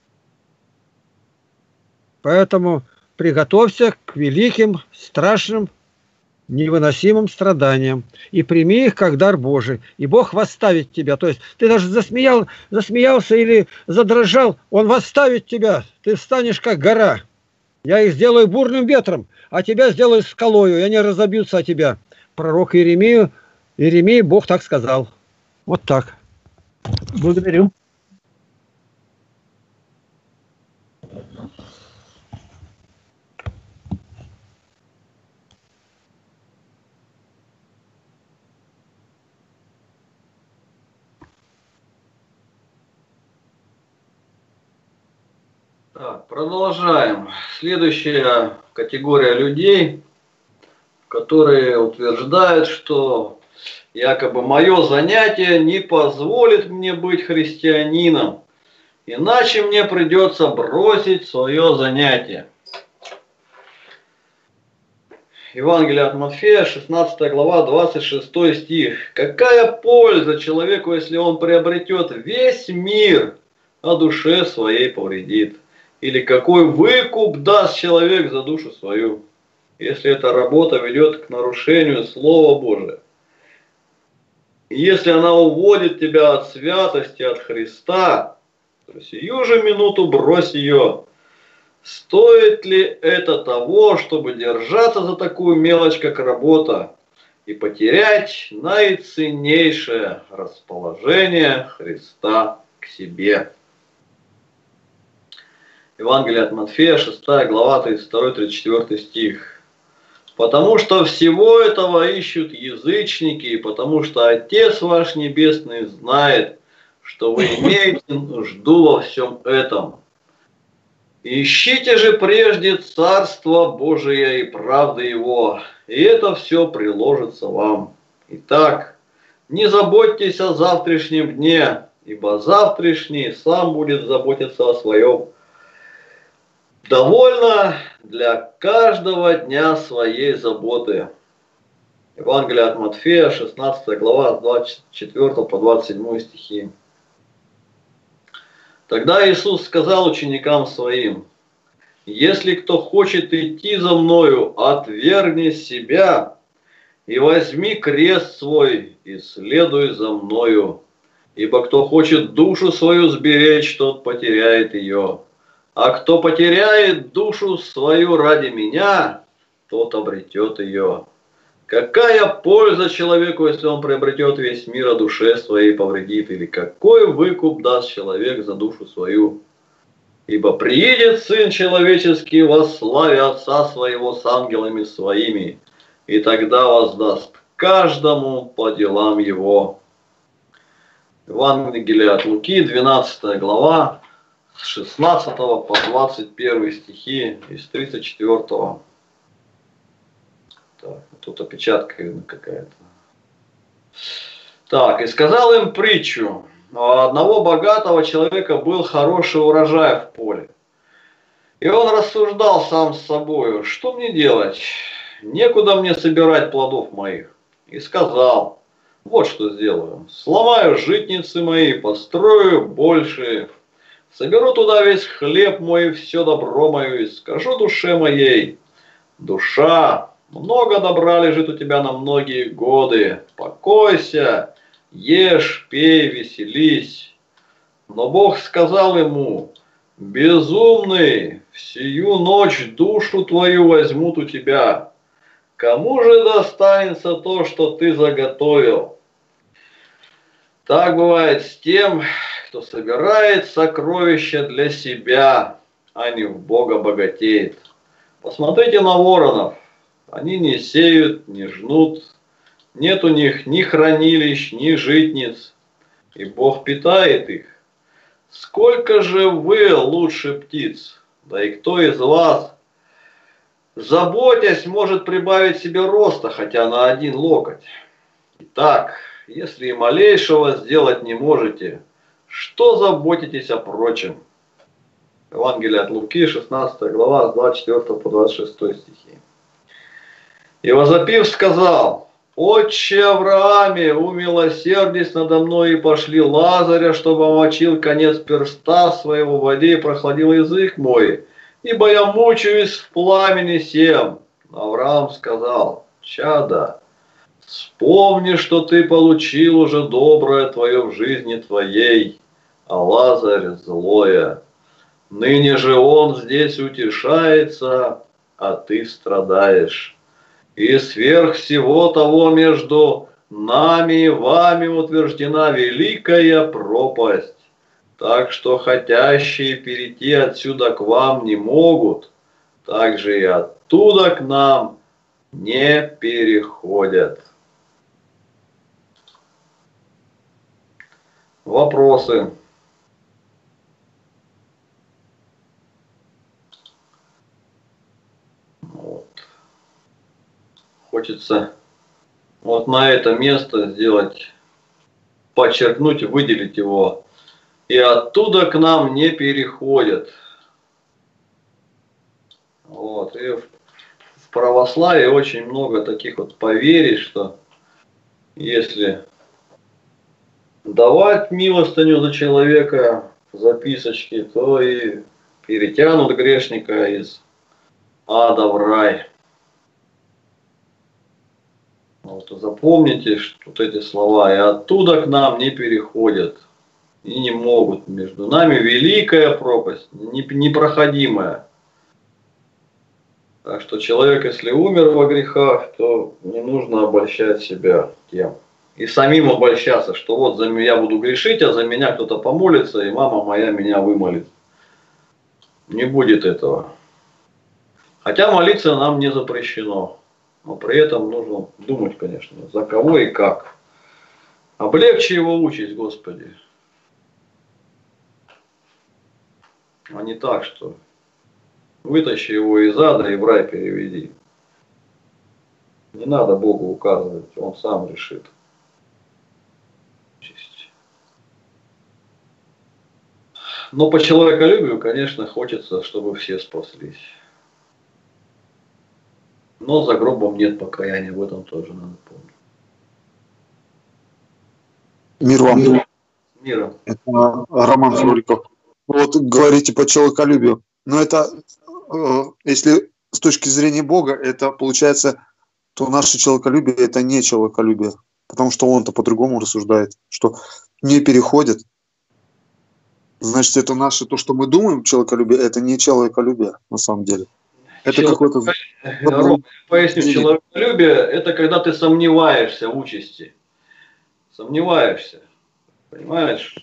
Поэтому приготовься к великим, страшным, невыносимым страданиям, и прими их как дар Божий, и Бог восставит тебя. То есть ты даже засмеял, засмеялся или задрожал, Он восставит тебя, ты станешь как гора. Я их сделаю бурным ветром, а тебя сделаю скалою, и они разобьются от тебя. Пророк Иеремию, Иеремии Бог так сказал. Вот так. Благодарю. Так, продолжаем. Следующая категория людей, которые утверждают, что якобы мое занятие не позволит мне быть христианином, иначе мне придется бросить свое занятие. Евангелие от Матфея, шестнадцатая глава, двадцать шестой стих. Какая польза человеку, если он приобретет весь мир, а душе своей повредит? Или какой выкуп даст человек за душу свою, если эта работа ведет к нарушению Слова Божия? Если она уводит тебя от святости, от Христа, то сию же минуту брось ее. Стоит ли это того, чтобы держаться за такую мелочь, как работа, и потерять наиценнейшее расположение Христа к себе? Евангелие от Матфея, шестая глава, тридцать второй тридцать четвёртый стих. «Потому что всего этого ищут язычники, потому что Отец ваш Небесный знает, что вы имеете нужду во всем этом. Ищите же прежде Царство Божие и правды Его, и это все приложится вам. Итак, не заботьтесь о завтрашнем дне, ибо завтрашний сам будет заботиться о своем. Довольно для каждого дня своей заботы». Евангелие от Матфея, шестнадцатая глава, с двадцать четвёртого по двадцать седьмой стихи. Тогда Иисус сказал ученикам своим: «Если кто хочет идти за Мною, отвергни себя и возьми крест свой и следуй за Мною. Ибо кто хочет душу свою сберечь, тот потеряет ее. А кто потеряет душу свою ради Меня, тот обретет ее. Какая польза человеку, если он приобретет весь мир, а душе своей повредит? Или какой выкуп даст человек за душу свою? Ибо приедет Сын Человеческий во славе Отца Своего с ангелами Своими, и тогда воздаст каждому по делам его». Евангелие от Луки, двенадцатая глава, с шестнадцатого по двадцать первый стихи и с тридцать четвёртого. Так, тут опечатка видно какая-то. Так, «И сказал им притчу: У одного богатого человека был хороший урожай в поле. И он рассуждал сам с собою, что мне делать? Некуда мне собирать плодов моих. И сказал, вот что сделаю. Сломаю житницы мои, построю большие. Соберу туда весь хлеб мой и все добро мое и скажу душе моей. Душа, много добра лежит у тебя на многие годы. Покойся, ешь, пей, веселись. Но Бог сказал ему, безумный, всю ночь душу твою возьмут у тебя. Кому же достанется то, что ты заготовил? Так бывает с тем, кто собирает сокровища для себя, а не в Бога богатеет. Посмотрите на воронов. Они не сеют, не жнут. Нет у них ни хранилищ, ни житниц. И Бог питает их. Сколько же вы лучше птиц? Да и кто из вас, заботясь, может прибавить себе роста, хотя на один локоть? Итак, если и малейшего сделать не можете, что заботитесь о прочем? Евангелие от Луки, шестнадцатая глава, с двадцать четвёртого по двадцать шестой стихи. И возопив сказал, «Отче Аврааме, умилосердись надо мной и пошли Лазаря, чтобы омочил конец перста своего в воде и прохладил язык мой, ибо я мучаюсь в пламени сем». Авраам сказал, «Чада, вспомни, что ты получил уже доброе твое в жизни твоей, а Лазарь злое. Ныне же он здесь утешается, а ты страдаешь. И сверх всего того между нами и вами утверждена великая пропасть, так что хотящие перейти отсюда к вам не могут, так же и оттуда к нам не переходят». Вопросы? Вот. Хочется вот на это место сделать, подчеркнуть, выделить его. И оттуда к нам не переходят. Вот. И в православии очень много таких вот поверий, что если давать милостыню за человека в записочке, то и перетянут грешника из ада в рай. Вот, запомните вот эти слова. И оттуда к нам не переходят. И не могут. Между нами великая пропасть, непроходимая. Так что человек, если умер во грехах, то не нужно обольщать себя тем. И самим обольщаться, что вот за меня я буду грешить, а за меня кто-то помолится, и мама моя меня вымолит. Не будет этого. Хотя молиться нам не запрещено. Но при этом нужно думать, конечно, за кого и как. Облегчи его участь, Господи. А не так, что вытащи его из ада и в рай переведи. Не надо Богу указывать, он сам решит. Но по человеколюбию, конечно, хочется, чтобы все спаслись. Но за гробом нет покаяния, в этом тоже надо помнить. Мир вам. Мира. Это Роман Фроликов. Вот говорите по человеколюбию. Но это, если с точки зрения Бога, это получается, то наше человеколюбие это не человеколюбие. Потому что он-то по-другому рассуждает, что не переходит. Значит, это наше, то, что мы думаем, человеколюбие, это не человеколюбие на самом деле. Это какой-то... Ром, поясню, человеколюбие – это когда ты сомневаешься в участи. Сомневаешься. Понимаешь?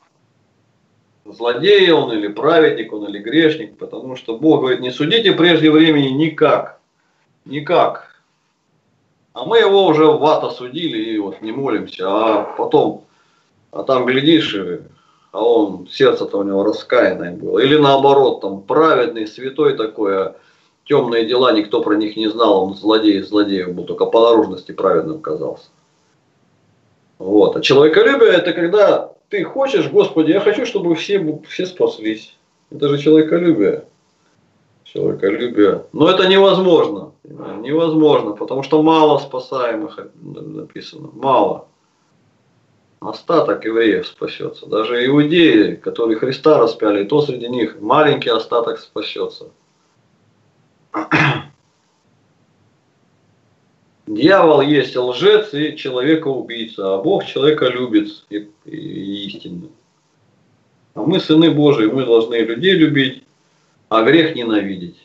Злодей он или праведник он или грешник. Потому что Бог говорит, не судите прежде времени никак. Никак. А мы его уже в ад осудили и вот не молимся. А потом, а там глядишь, и, а он, сердце-то у него раскаянное было. Или наоборот, там праведный, святой такой, а темные дела никто про них не знал, он злодей из злодеев был, только по наружности праведным казался. Вот. А человеколюбие это когда ты хочешь, Господи, я хочу, чтобы все, все спаслись. Это же человеколюбие. Человеколюбие. Но это невозможно. Невозможно, потому что мало спасаемых написано. Мало. Остаток евреев спасется. Даже иудеи, которые Христа распяли, то среди них маленький остаток спасется. Дьявол есть лжец и человека-убийца, а Бог человека-любец и, и, и истинный. А мы сыны Божии, мы должны людей любить, а грех ненавидеть.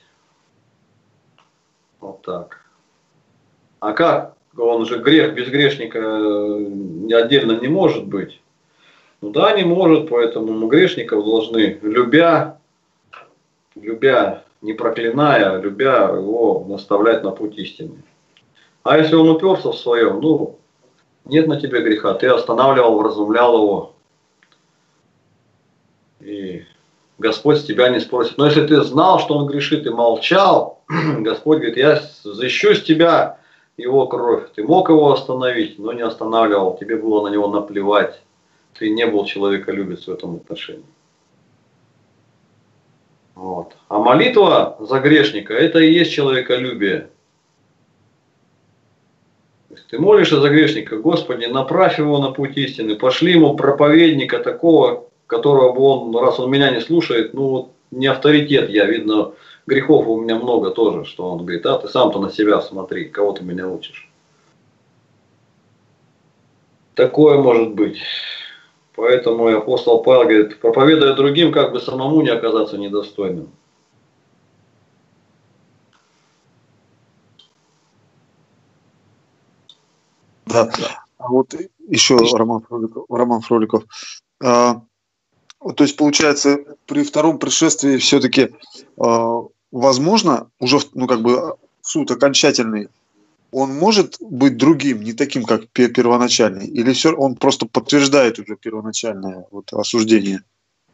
Вот так. А как? Он же грех без грешника отдельно не может быть. Ну да, не может, поэтому мы грешников должны, любя, любя, не проклиная, любя его наставлять на путь истины. А если он уперся в своем, ну, нет на тебе греха, ты останавливал, вразумлял его. И Господь с тебя не спросит. Но если ты знал, что он грешит и молчал, Господь говорит, я защищу с тебя его кровь. Ты мог его остановить, но не останавливал. Тебе было на него наплевать. Ты не был человеколюбец в этом отношении. Вот. А молитва за грешника, это и есть человеколюбие. Ты молишься за грешника, Господи, направь его на путь истины, пошли ему проповедника такого, которого бы он, раз он меня не слушает, ну вот не авторитет я, видно, грехов у меня много тоже, что он говорит, а ты сам-то на себя смотри, кого ты меня учишь. Такое может быть. Поэтому и апостол Павел говорит, проповедуя другим, как бы самому не оказаться недостойным. Да. А вот еще Роман Фроликов. Роман Фроликов. А, то есть, получается, при втором пришествии все-таки а, возможно, уже ну, как бы суд окончательный, он может быть другим, не таким, как первоначальный? Или все, он просто подтверждает уже первоначальное вот, осуждение?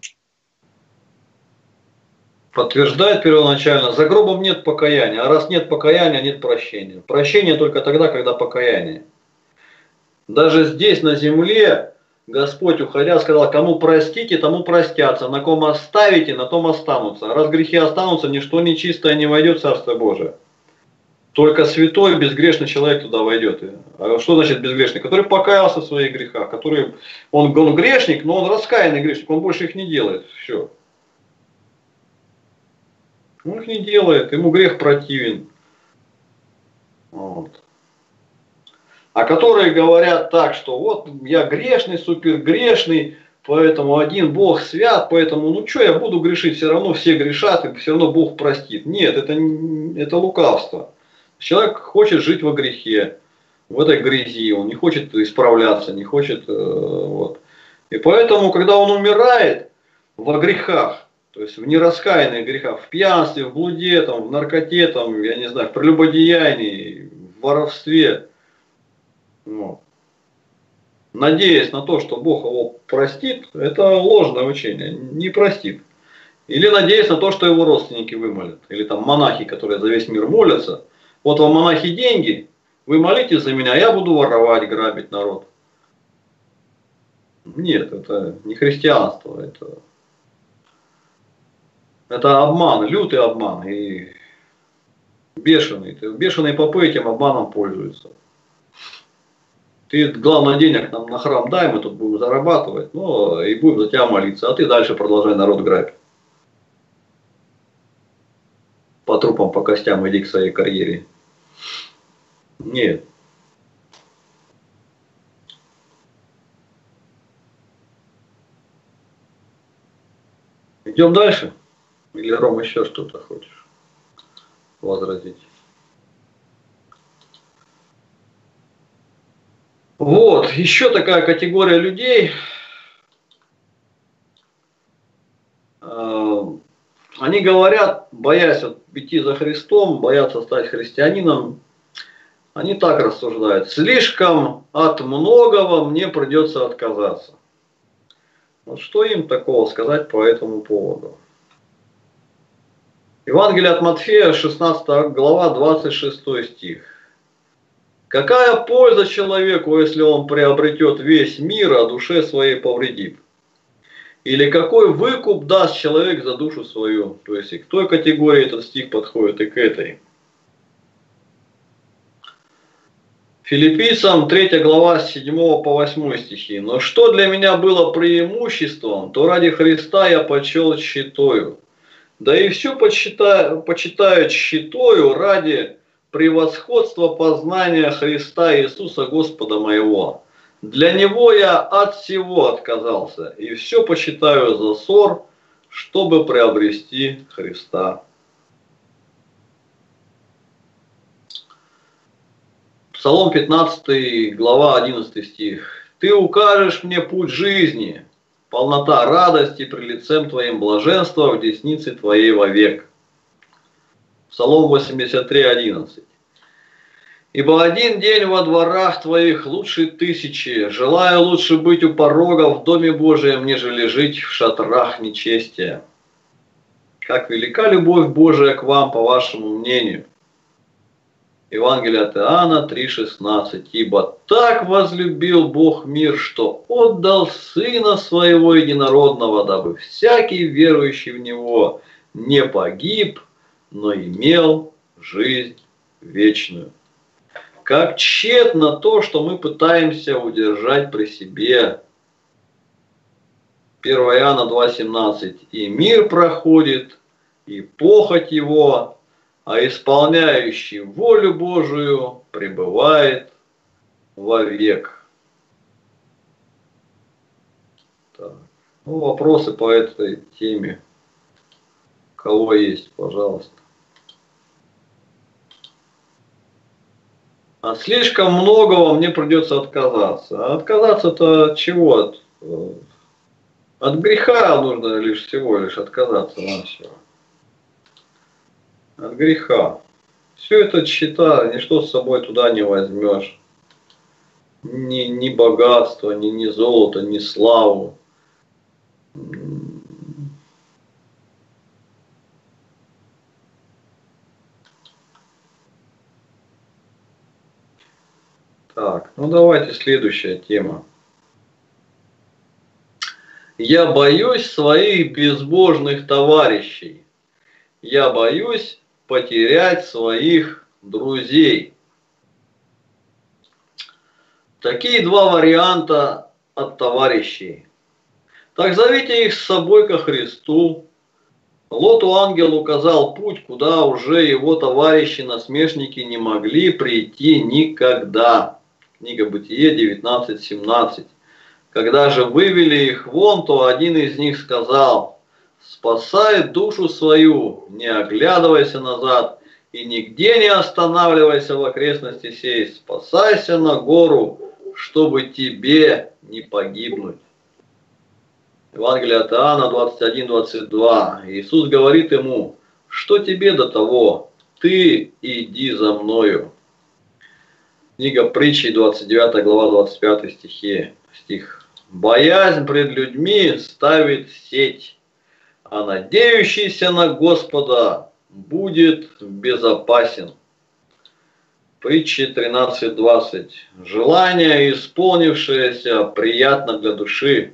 Подтверждает первоначально. За гробом нет покаяния. А раз нет покаяния, нет прощения. Прощение только тогда, когда покаяние. Даже здесь, на земле, Господь, уходя, сказал, кому простите, тому простятся, на ком оставите, на том останутся. А раз грехи останутся, ничто нечистое не войдет в Царство Божие. Только святой, безгрешный человек туда войдет. А что значит безгрешный? Который покаялся в своих грехах, который, он, он грешник, но он раскаянный грешник, он больше их не делает. Все. Он их не делает, ему грех противен. Вот. А которые говорят так, что вот я грешный, супер грешный, поэтому один Бог свят, поэтому ну что я буду грешить, все равно все грешат, и все равно Бог простит. Нет, это, это лукавство. Человек хочет жить во грехе, в этой грязи, он не хочет исправляться, не хочет... Вот. И поэтому, когда он умирает во грехах, то есть в нераскаянных грехах, в пьянстве, в блуде, там, в наркоте, там, я не знаю, в прелюбодеянии, в воровстве, вот, надеясь на то, что Бог его простит, это ложное учение, не простит. Или надеясь на то, что его родственники вымолят. Или там монахи, которые за весь мир молятся. Вот вам, монахи, деньги, вы молитесь за меня, я буду воровать, грабить народ. Нет, это не христианство, это, это обман, лютый обман. И бешеный, бешеные попы этим обманом пользуются. Ты, главное, денег нам на храм дай, мы тут будем зарабатывать, ну, и будем за тебя молиться, а ты дальше продолжай народ грабить. По трупам, по костям иди к своей карьере. Нет. Идем дальше? Или, Ром, еще что-то хочешь возразить? Вот, еще такая категория людей, они говорят, боясь идти за Христом, боятся стать христианином, они так рассуждают, слишком от многого мне придется отказаться. Вот что им такого сказать по этому поводу? Евангелие от Матфея, шестнадцатая глава, двадцать шестой стих. Какая польза человеку, если он приобретет весь мир, а душе своей повредит? Или какой выкуп даст человек за душу свою? То есть и к той категории этот стих подходит, и к этой. Филиппийцам третья глава с седьмого по восьмой стихи. «Но что для меня было преимуществом, то ради Христа я почел тщетою. Да и все почитаю, почитаю тщетою ради превосходства познания Христа Иисуса Господа моего. Для Него я от всего отказался, и все почитаю за ссор, чтобы приобрести Христа». Псалом пятнадцатый, глава одиннадцатый стих. «Ты укажешь мне путь жизни, полнота радости при лицем Твоим, блаженства в деснице Твоей вовек». Псалом восемьдесят три, одиннадцать. «Ибо один день во дворах Твоих лучше тысячи, желаю лучше быть у порога в Доме Божием, нежели жить в шатрах нечестия». Как велика любовь Божия к вам, по вашему мнению? Евангелие от Иоанна три, шестнадцать. «Ибо так возлюбил Бог мир, что отдал Сына Своего Единородного, дабы всякий верующий в Него не погиб, но имел жизнь вечную». Как тщетно то, что мы пытаемся удержать при себе. первое Иоанна два, семнадцать. «И мир проходит, и похоть его, а исполняющий волю Божию пребывает вовек». Так. Ну, вопросы по этой теме. У кого есть, пожалуйста. От слишком многого мне придется отказаться. А отказаться-то от чего? От, от греха нужно лишь всего лишь отказаться на все. От греха. Все это счета, ничто с собой туда не возьмешь. Ни, ни богатство, ни, ни золото, ни славу. Так, ну давайте следующая тема. «Я боюсь своих безбожных товарищей. Я боюсь потерять своих друзей». Такие два варианта от товарищей. Так зовите их с собой ко Христу. Лоту ангел указал путь, куда уже его товарищи-насмешники не могли прийти никогда. Книга Бытие девятнадцать, семнадцать. Когда же вывели их вон, то один из них сказал: «Спасай душу свою, не оглядывайся назад и нигде не останавливайся в окрестности сей, спасайся на гору, чтобы тебе не погибнуть». Евангелие от Иоанна двадцать один, двадцать два. Иисус говорит ему: «Что тебе до того? Ты иди за мною». Книга Притчи, двадцать девятая глава, двадцать пятый стихе, стих. «Боязнь пред людьми ставит сеть, а надеющийся на Господа будет безопасен». Притчи тринадцать, двадцать. «Желание, исполнившееся, приятно для души,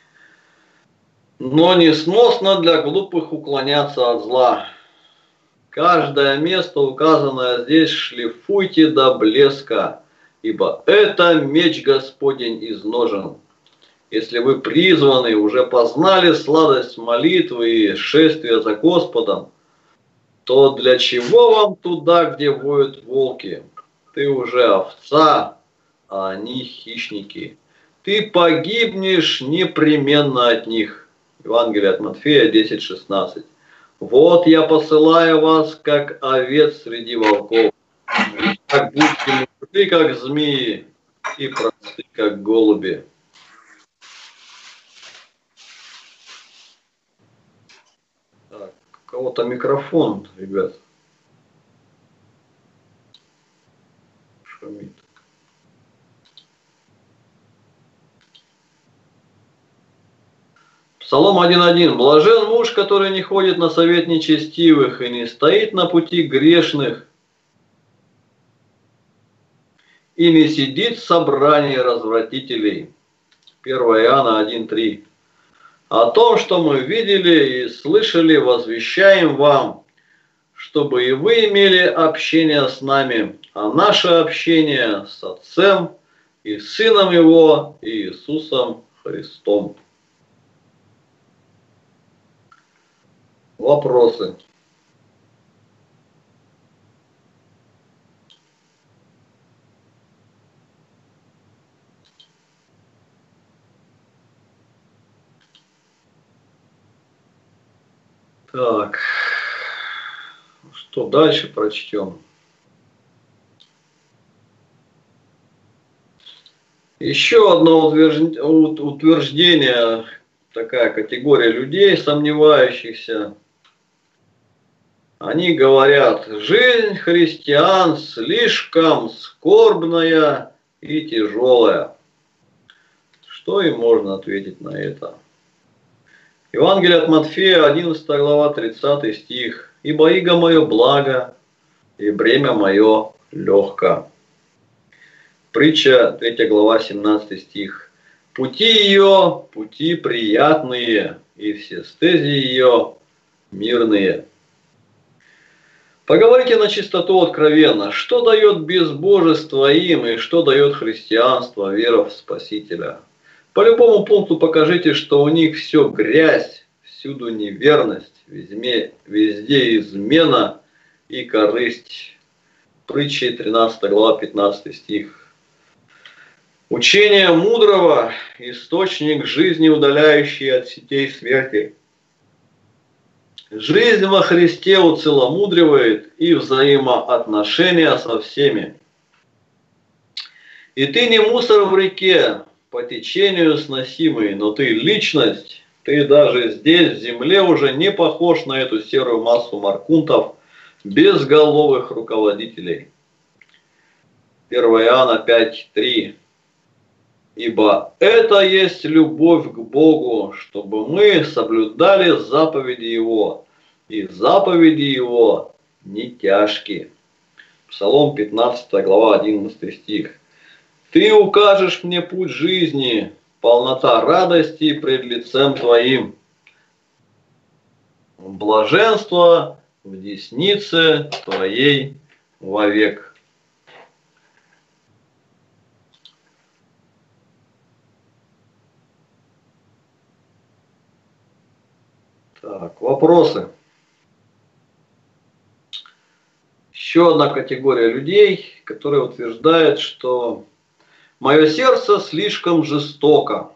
но несносно для глупых уклоняться от зла. Каждое место, указанное здесь, шлифуйте до блеска, ибо это меч Господень изножен. Если вы призваны, уже познали сладость молитвы и шествия за Господом, то для чего вам туда, где воют волки? Ты уже овца, а они хищники. Ты погибнешь непременно от них». Евангелие от Матфея десять, шестнадцать. «Вот я посылаю вас, как овец среди волков. Так будьте мудры, как змеи, и просты, как голуби». Так, у кого-то микрофон, ребят, шумит. Псалом один, один. «Блажен муж, который не ходит на совет нечестивых и не стоит на пути грешных, и не сидит в собрании развратителей. первое Иоанна один три. О том, что мы видели и слышали, возвещаем вам, чтобы и вы имели общение с нами, а наше общение с Отцем и Сыном Его Иисусом Христом. Вопросы? Так, что дальше прочтем? Еще одно утверждение, такая категория людей, сомневающихся. Они говорят, жизнь христиан слишком скорбная и тяжелая. Что им можно ответить на это? Евангелие от Матфея, одиннадцатая глава, тридцатый стих. «Ибо иго мое благо, и бремя мое легко». Притча, третья глава, семнадцатый стих. «Пути ее, пути приятные, и все стези ее мирные». Поговорите на чистоту откровенно, что дает безбожество им и что дает христианство, вера в Спасителя. По любому пункту покажите, что у них все грязь, всюду неверность, везде, везде измена и корысть. Притчи, тринадцатая глава, пятнадцатый стих. Учение мудрого – источник жизни, удаляющий от сетей смерти. Жизнь во Христе уцеломудривает и взаимоотношения со всеми. И ты не мусор в реке, по течению сносимый, но ты личность, ты даже здесь, в земле, уже не похож на эту серую массу маркунтов, безголовых руководителей. первое Иоанна пять три. Ибо это есть любовь к Богу, чтобы мы соблюдали заповеди Его, и заповеди Его не тяжкие. Псалом пятнадцатая глава, одиннадцатый стих. Ты укажешь мне путь жизни, полнота радости пред лицем Твоим. Блаженство в деснице Твоей вовек. Так, вопросы. Еще одна категория людей, которые утверждают, что мое сердце слишком жестоко.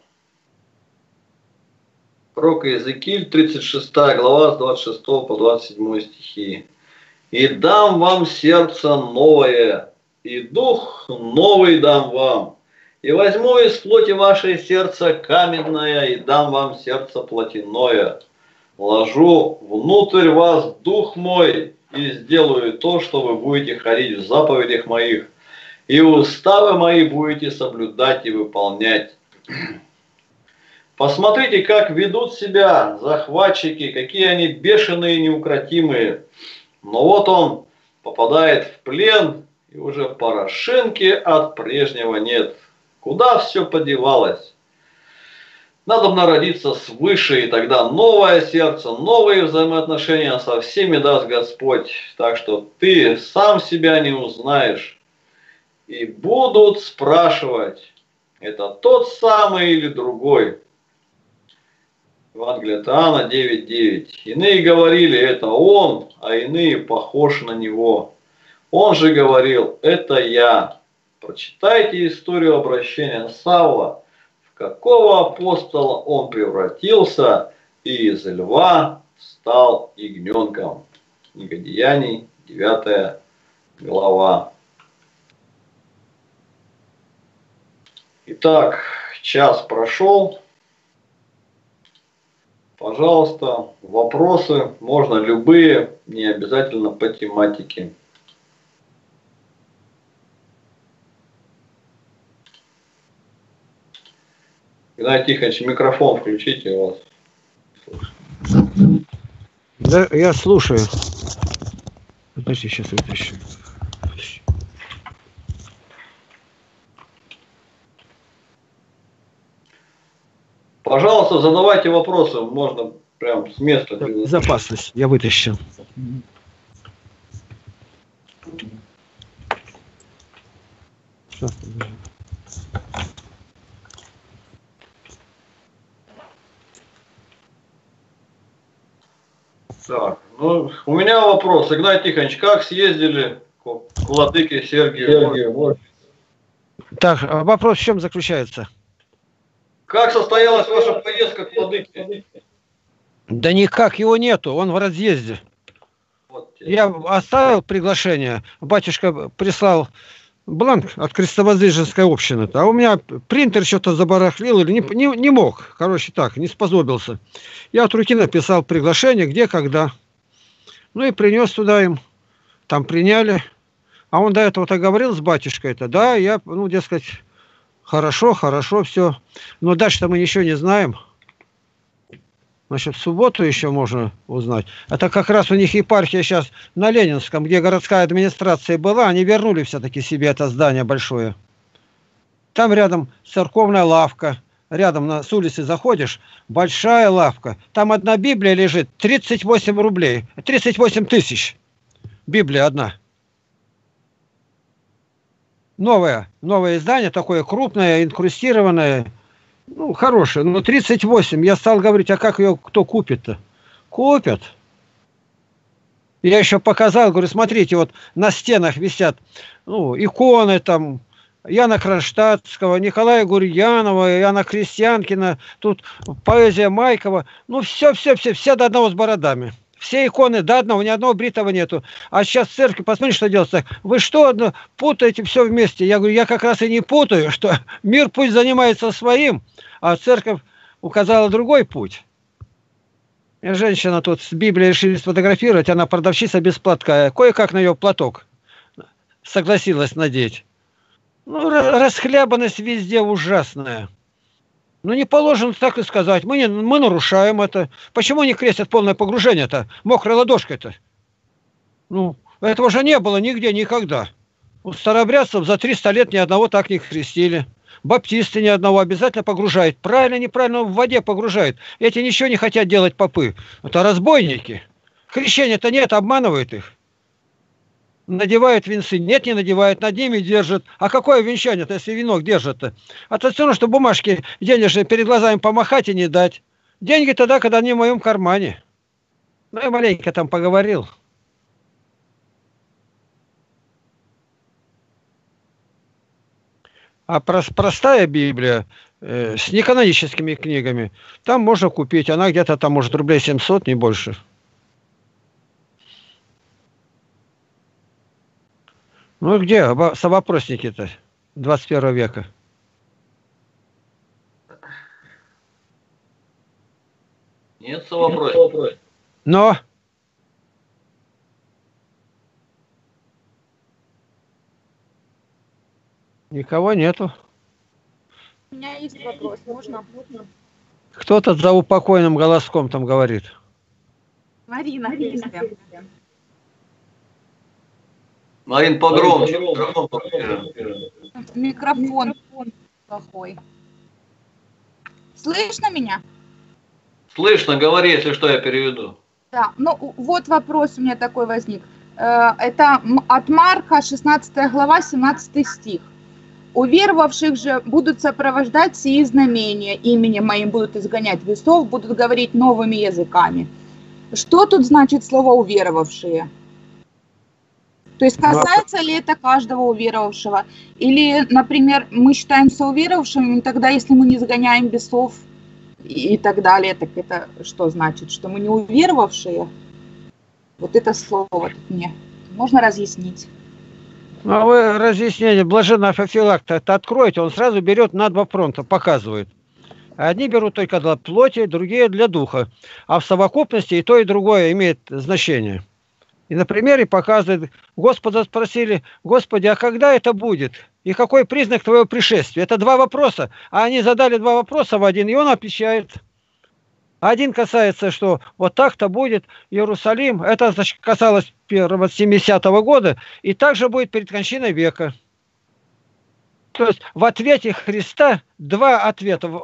Пророк Иезекииль, тридцать шестая глава, с двадцать шестого по двадцать седьмой стихи. «И дам вам сердце новое, и дух новый дам вам, и возьму из плоти вашей сердце каменное, и дам вам сердце плотяное. Вложу внутрь вас дух мой, и сделаю то, что вы будете ходить в заповедях моих, и уставы мои будете соблюдать и выполнять». Посмотрите, как ведут себя захватчики, какие они бешеные и неукротимые. Но вот он попадает в плен, и уже порошинки от прежнего нет. Куда все подевалось? Надо народиться свыше, и тогда новое сердце, новые взаимоотношения со всеми даст Господь. Так что ты сам себя не узнаешь. И будут спрашивать, это тот самый или другой. Евангелие от Иоанна девять девять. Иные говорили, это он, а иные похож на него. Он же говорил, это я. Прочитайте историю обращения Савла. Какого апостола он превратился, и из льва стал ягненком. Книга Деяний, девятая глава. Итак, час прошел. Пожалуйста, вопросы можно любые, не обязательно по тематике. Геннадий Тихонович, микрофон включите у вас. Да, я слушаю. Подожди, сейчас выключу. Пожалуйста, задавайте вопросы, можно прям с места. Безопасность, я вытащил. Так, ну, у меня вопрос. Игнат Тихонович, как съездили к владыке Сергию? Так, вопрос в чем заключается? Как состоялась ваша поездка к владыке? Да никак его нету, он в разъезде. Вот. Я оставил приглашение, батюшка прислал бланк от крестовоздвиженской общины, а у меня принтер что-то забарахлил или не, не, не мог, короче так, не способился. Я от руки написал приглашение, где, когда. Ну и принес туда им, там приняли. А он до этого-то говорил с батюшкой-то, да, я, ну, дескать, хорошо, хорошо, все. Но дальше-то мы ничего не знаем. Значит, в субботу еще можно узнать. Это как раз у них епархия сейчас на Ленинском, где городская администрация была, они вернули все-таки себе это здание большое. Там рядом церковная лавка, рядом на, с улицы заходишь, большая лавка. Там одна Библия лежит, тридцать восемь рублей, тридцать восемь тысяч. Библия одна. Новое, новое издание, такое крупное, инкрустированное. Ну, хорошая, но тридцать восемь. Я стал говорить, а как ее кто купит-то? Купят. Я еще показал, говорю, смотрите, вот на стенах висят, ну, иконы там Яна Кронштадтского, Николая Гурьянова, Яна Крестьянкина, тут поэзия Майкова. Ну, все-все-все, все до одного с бородами. Все иконы до одного, ни одного бритого нету. А сейчас в церкви, посмотрите, что делается. Вы что, путаете все вместе? Я говорю, я как раз и не путаю, что мир пусть занимается своим, а церковь указала другой путь. И женщина тут с Библией решили сфотографировать, она продавщица без платка. Кое-как на ее платок согласилась надеть. Ну, расхлябанность везде ужасная. Ну, не положено так и сказать. Мы, не, мы нарушаем это. Почему не крестят полное погружение-то? Мокрой ладошкой-то. Ну, этого же не было нигде, никогда. У старообрядцев за триста лет ни одного так не крестили. Баптисты ни одного обязательно погружают. Правильно, неправильно в воде погружают. Эти ничего не хотят делать попы. Это разбойники. Крещения-то нет, обманывают их. Надевают венцы. Нет, не надевают, над ними держат. А какое венчание-то, если венок держат-то? А то все равно, что бумажки денежные перед глазами помахать и не дать. Деньги тогда, когда они в моем кармане. Ну, я маленько там поговорил. А простая Библия э, с неканоническими книгами, там можно купить. Она где-то там, может, рублей семьсот, не больше. Ну где совопросники-то двадцать первого века? Нет совопросников. Но никого нету. У меня есть вопрос, можно? Кто-то за упокойным голоском там говорит. Марина, Марина. Марин, погромче. Микрофон плохой. Слышно меня? Слышно, говори, если что, я переведу. Да, ну вот вопрос у меня такой возник. Это от Марка, шестнадцатая глава, семнадцатый стих. Уверовавших же будут сопровождать сии знамения, именем моим будут изгонять бесов, будут говорить новыми языками. Что тут значит слово «уверовавшие»? То есть касается ли это каждого уверовавшего? Или, например, мы считаемся уверовавшими, тогда если мы не загоняем бесов и так далее, так это что значит? Что мы не уверовавшие? Вот это слово тут мне можно разъяснить? Ну, а вы разъяснение блаженного Феофилакта это откроете, он сразу берет на два фронта, показывает. Одни берут только для плоти, другие для духа. А в совокупности и то, и другое имеет значение. И на примере показывает, Господа спросили, Господи, а когда это будет? И какой признак твоего пришествия? Это два вопроса. А они задали два вопроса в один, и он отвечает. Один касается, что вот так-то будет Иерусалим. Это значит, касалось первого семидесятого года. И также будет перед кончиной века. То есть в ответе Христа два ответа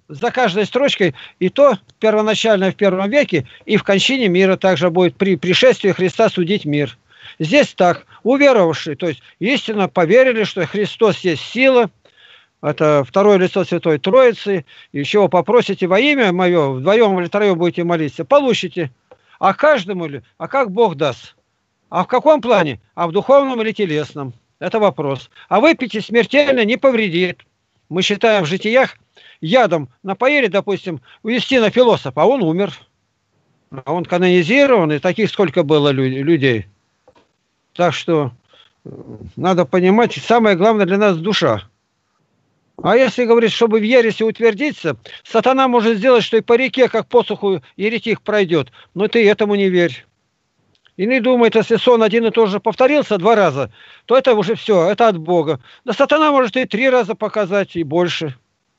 за каждой строчкой, и то первоначально в первом веке, и в кончине мира также будет при пришествии Христа судить мир. Здесь так, уверовавшие, то есть истинно поверили, что Христос есть сила, это второе лицо Святой Троицы, и чего попросите во имя мое, вдвоем или втроем будете молиться, получите. А каждому ли, а как Бог даст? А в каком плане? А в духовном или телесном? Это вопрос. А выпить смертельно не повредит. Мы считаем в житиях, ядом напоили, допустим, у Юстина Философа, а он умер. А он канонизирован, и таких сколько было людей. Так что надо понимать, самое главное для нас душа. А если говорить, чтобы в ереси утвердиться, сатана может сделать, что и по реке, как по суху, еретик пройдет. Но ты этому не верь. Иные думают, если сон один и тот же повторился два раза, то это уже все, это от Бога. Да сатана может и три раза показать, и больше.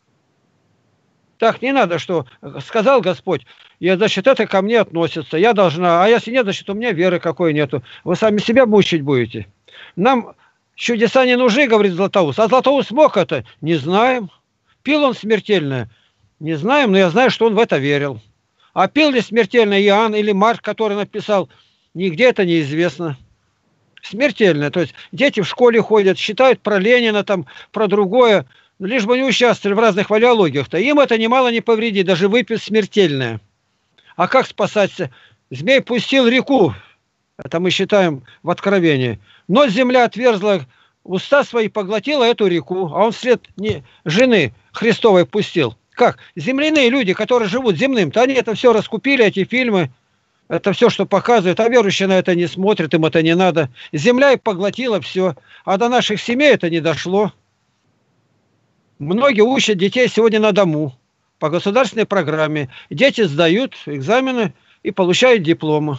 Так не надо, что сказал Господь, и значит это ко мне относится, я должна, а если нет, значит у меня веры какой нету. Вы сами себя мучить будете. Нам чудеса не нужны, говорит Златоуст. А Златоуст мог это? Не знаем. Пил он смертельное? Не знаем, но я знаю, что он в это верил. А пил ли смертельно Иоанн или Марк, который написал? Нигде это неизвестно. Смертельное. То есть дети в школе ходят, считают про Ленина, там, про другое. Лишь бы не участвовали в разных валиологиях-то. Им это немало не повредит, даже выпив смертельное. А как спасаться? Змей пустил реку. Это мы считаем в Откровении. Но земля отверзла уста свои, поглотила эту реку. А он вслед не, жены Христовой пустил. Как? Земляные люди, которые живут земным-то, они это все раскупили, эти фильмы. Это все, что показывают. А верующие на это не смотрят, им это не надо. Земля и поглотила все. А до наших семей это не дошло. Многие учат детей сегодня на дому. По государственной программе. Дети сдают экзамены и получают дипломы.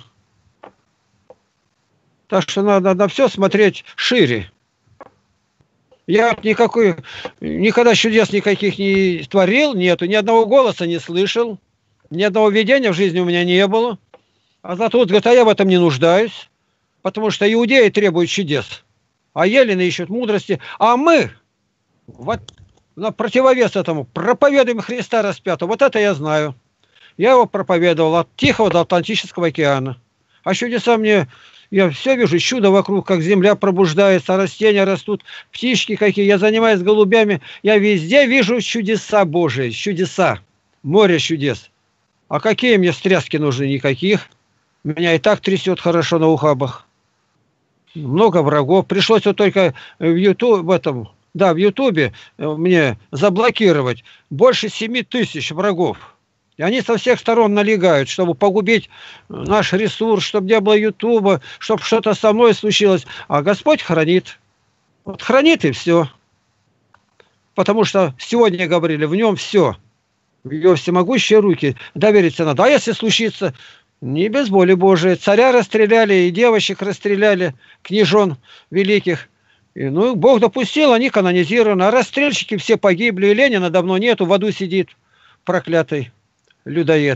Так что надо на все смотреть шире. Я никакой, никогда чудес никаких не творил, нету, ни одного голоса не слышал, ни одного видения в жизни у меня не было. А зато вот говорит, а я в этом не нуждаюсь, потому что иудеи требуют чудес, а елены ищут мудрости, а мы вот на противовес этому проповедуем Христа распятого. Вот это я знаю. Я его проповедовал от Тихого до Атлантического океана. А чудеса мне... Я все вижу, чудо вокруг, как земля пробуждается, растения растут, птички какие. Я занимаюсь голубями. Я везде вижу чудеса Божии, чудеса. Море чудес. А какие мне стряски нужны? Никаких. Меня и так трясет хорошо на ухабах. Много врагов. Пришлось вот только в YouTube, в этом, да, в Ютубе мне заблокировать больше семи тысяч врагов. И они со всех сторон налегают, чтобы погубить наш ресурс, чтобы не было Ютуба, чтобы что-то со мной случилось. А Господь хранит. Вот хранит и все. Потому что сегодня говорили, в нем все. В его всемогущие руки довериться надо. А если случится, не без воли Божией. Царя расстреляли, и девочек расстреляли, княжон великих. И, ну, Бог допустил, они канонизированы. А расстрельщики все погибли, и Ленина давно нету, в аду сидит проклятый людоед.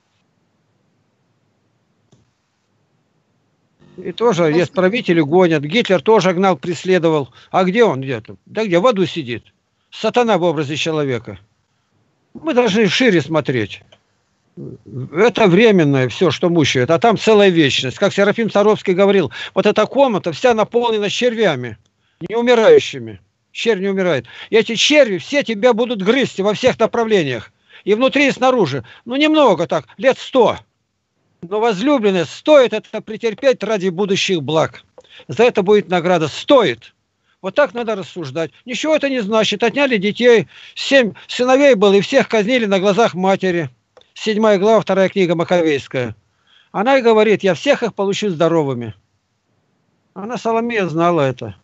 И тоже есть правители гонят. Гитлер тоже гнал, преследовал. А где он? Где-то? Да где? В аду сидит. Сатана в образе человека. Мы должны шире смотреть. Это временное все, что мучает. А там целая вечность. Как Серафим Саровский говорил, вот эта комната вся наполнена червями, неумирающими. Червь не умирает. И эти черви все тебя будут грызть во всех направлениях. И внутри, и снаружи. Ну, немного так, лет сто. Но, возлюбленные, стоит это претерпеть ради будущих благ. За это будет награда. Стоит. Вот так надо рассуждать. Ничего это не значит. Отняли детей. Семь сыновей было, и всех казнили на глазах матери. Седьмая глава, вторая книга Маковейская. Она и говорит, я всех их получу здоровыми. Она, Соломея, знала это.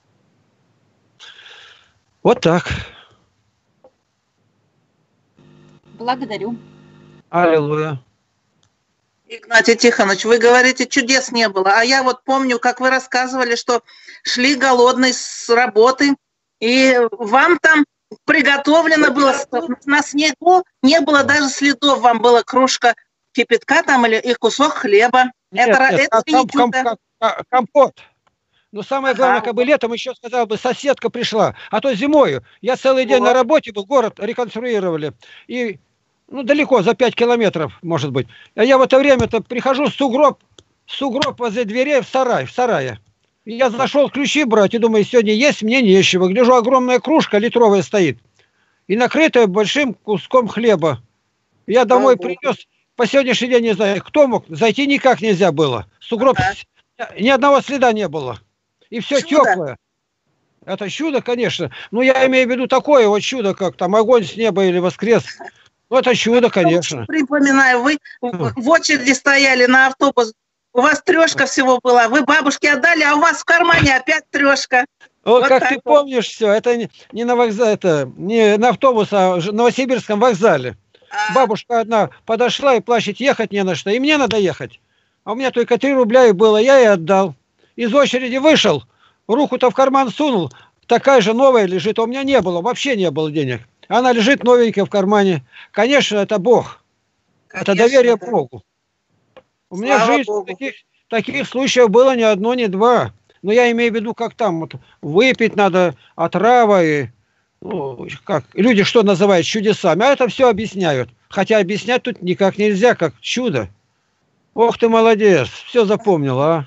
Вот так. Благодарю. Аллилуйя. Игнатий Тихонович, вы говорите, чудес не было. А я вот помню, как вы рассказывали, что шли голодные с работы, и вам там приготовлено было на снегу, не было даже следов, вам была кружка кипятка там или и кусок хлеба. Нет, это нет, это ком, не чудо. ком, ком, компот. Но самое главное, Ага. как бы летом еще сказал бы, соседка пришла. А то зимою. Я целый день Вот. на работе был, город реконструировали. И, ну, далеко, за пять километров, может быть. А я в это время-то прихожу, сугроб, сугроб возле дверей в сарай, в сарае. И я зашел ключи брать и думаю, сегодня есть мне нечего. Гляжу, огромная кружка литровая стоит. И накрытая большим куском хлеба. Я домой Слава Богу. принес. По сегодняшний день не знаю, кто мог. Зайти никак нельзя было. Сугроб, Ага. ни одного следа не было. И все Чудо. теплое. Это чудо, конечно. Но я имею в виду такое вот чудо, как там огонь с неба или воскрес. Ну, это чудо, конечно. Припоминаю, вы в в очереди стояли на автобус. У вас трешка всего была. Вы бабушке отдали, а у вас в кармане опять трешка. Вот, Вот как так ты вот. помнишь все, это не, не на вокзале, это не на автобус, а в Новосибирском вокзале. А, Бабушка одна подошла и плачет, ехать не на что. И мне надо ехать. А у меня только три рубля и было, я ей отдал. Из очереди вышел, руку-то в карман сунул, такая же новая лежит, а у меня не было, вообще не было денег. Она лежит новенькая в кармане. Конечно, это Бог. Это конечно, доверие да. Богу. У меня в Слава жизни Богу. таких, таких случаев было ни одно, ни два. Но я имею в виду, как там, вот, выпить надо, отрава и, ну, как, люди что называют чудесами, а это все объясняют. Хотя объяснять тут никак нельзя, как чудо. Ох ты молодец, все запомнил, а.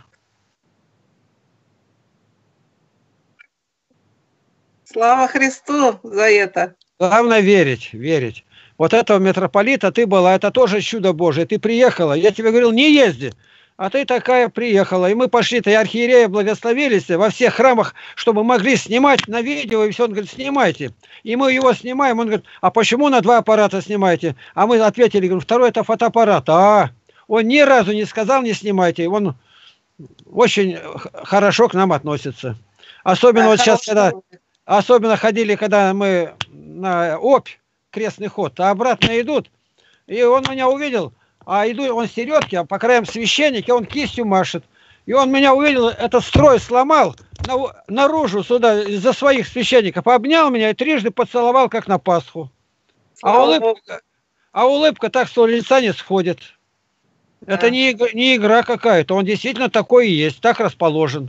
Слава Христу за это. Главное верить, верить. Вот этого митрополита ты была, это тоже чудо Божие. Ты приехала, я тебе говорил, не езди. А ты такая приехала. И мы пошли-то, и архиерея благословились во всех храмах, чтобы могли снимать на видео. И все, он говорит, снимайте. И мы его снимаем. Он говорит, а почему на два аппарата снимаете? А мы ответили, говорим, второй это фотоаппарат. А, он ни разу не сказал, не снимайте. Он очень хорошо к нам относится. Особенно Да, вот сейчас, когда... хорошо. Особенно ходили, когда мы на Обь, крестный ход, а обратно идут. И он меня увидел, а иду, он с середки, а по краям священники, он кистью машет. И он меня увидел, этот строй сломал, на, наружу сюда, за своих священников, обнял меня и трижды поцеловал, как на Пасху. А Слава улыбка, Богу. а улыбка так, что лица не сходит. Это Да. не, иг- не игра какая-то, он действительно такой и есть, так расположен.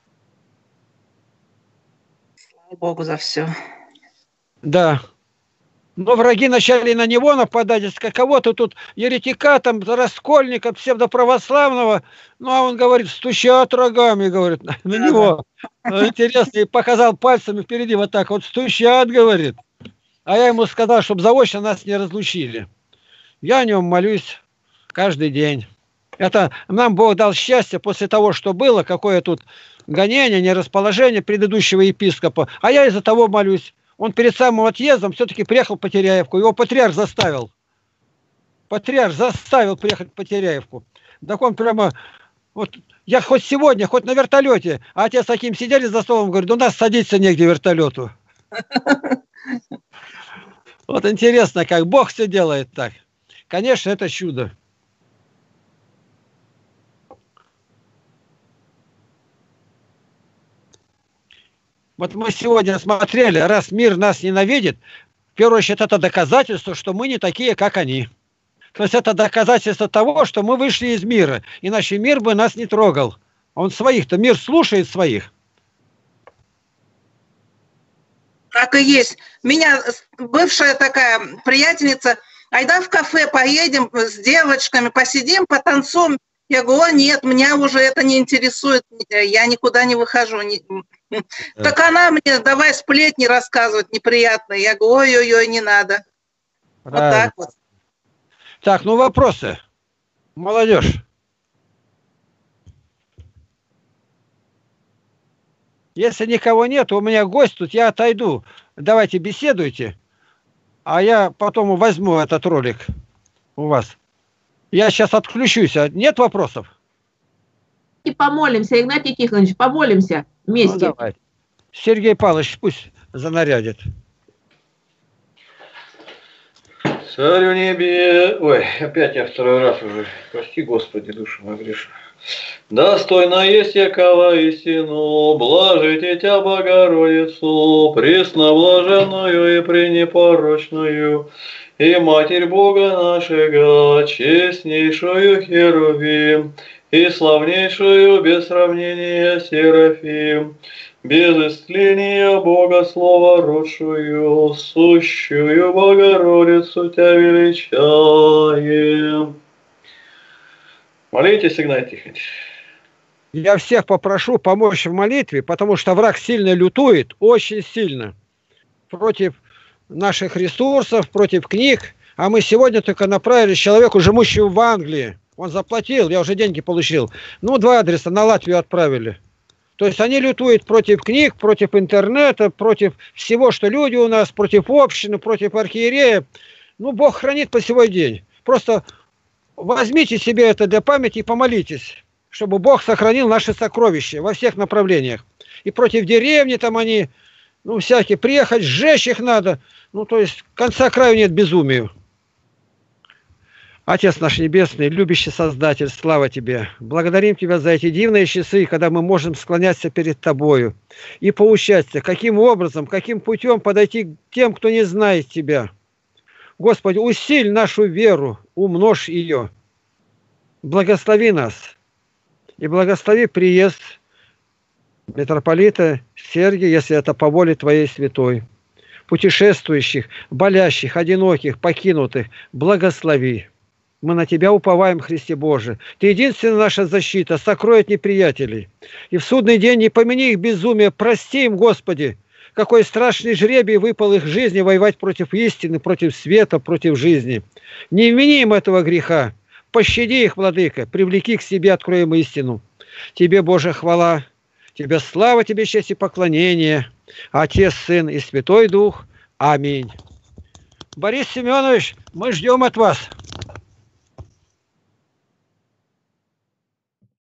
Слава Богу за все. Да. Но враги начали на него нападать, искать кого-то тут, еретика, там, раскольника, псевдоправославного. Ну, а он говорит, стучат рогами, говорит, на, на него. Ну, интересно, и показал пальцами впереди вот так, вот стучат, говорит. А я ему сказал, чтобы заочно нас не разлучили. Я о нем молюсь каждый день. Это нам Бог дал счастье после того, что было, какое тут гонение, нерасположение предыдущего епископа. А я из-за того молюсь. Он перед самым отъездом все-таки приехал в Потеряевку. Его патриарх заставил. Патриарх заставил приехать в Потеряевку. Так он прямо... Вот я хоть сегодня, хоть на вертолете. А отец с таким сидели за столом, говорит, у нас садиться негде вертолету. Вот интересно, как Бог все делает так. Конечно, это чудо. Вот мы сегодня смотрели, раз мир нас ненавидит, в первую очередь это доказательство, что мы не такие, как они. То есть это доказательство того, что мы вышли из мира, иначе мир бы нас не трогал. Он своих-то, мир слушает своих. Так и есть. Меня бывшая такая приятельница, айда в кафе поедем с девочками, посидим, потанцуем. Я говорю, о, нет, меня уже это не интересует, я никуда не выхожу. Да. Так она мне, давай сплетни рассказывать неприятные. Я говорю, ой-ой-ой, не надо. Правильно. Вот так вот. Так, ну вопросы. Молодежь. Если никого нет, у меня гость тут, я отойду. Давайте беседуйте, а я потом возьму этот ролик у вас. Я сейчас отключусь. Нет вопросов? И помолимся, Игнатий Тихонович, помолимся вместе. Ну, давай. Сергей Павлович пусть занарядит. Царь в небе... Ой, опять я второй раз уже. Прости, Господи, душу мою грешу. Достойно есть якова истину, блажите Тя, Богородицу, пресноблаженную и пренепорочную, и Матерь Бога нашего, честнейшую Херувим, и славнейшую без сравнения Серафим, без истления Бога Слова родшую, сущую Богородицу Тебя величаем. Молитесь, Игнатий Тихонович. Я всех попрошу помочь в молитве, потому что враг сильно лютует, очень сильно, против наших ресурсов, против книг. А мы сегодня только направили человеку, живущему в Англии. Он заплатил, я уже деньги получил. Ну, два адреса на Латвию отправили. То есть они лютуют против книг, против интернета, против всего, что люди у нас, против общины, против архиерея. Ну, Бог хранит по сей день. Просто возьмите себе это для памяти и помолитесь, чтобы Бог сохранил наши сокровища во всех направлениях. И против деревни там они, ну, всякие, приехать, сжечь их надо. Ну, то есть конца краю нет безумию. Отец наш Небесный, любящий Создатель, слава Тебе. Благодарим Тебя за эти дивные часы, когда мы можем склоняться перед Тобою и поучаться, каким образом, каким путем подойти к тем, кто не знает Тебя. Господи, усиль нашу веру, умножь ее. Благослови нас и благослови приезд митрополита Сергия, если это по воле Твоей святой. Путешествующих, болящих, одиноких, покинутых, благослови. Мы на Тебя уповаем, Христе Боже. Ты единственная наша защита, сокрой от неприятелей. И в судный день не помяни их безумие, прости им, Господи, какой страшный жребий выпал их жизни воевать против истины, против света, против жизни. Не вмени им этого греха, пощади их, Владыка, привлеки к себе, открой им истину. Тебе, Боже, хвала, Тебе слава, Тебе честь и поклонение, Отец, Сын и Святой Дух. Аминь. Борис Семенович, мы ждем от вас.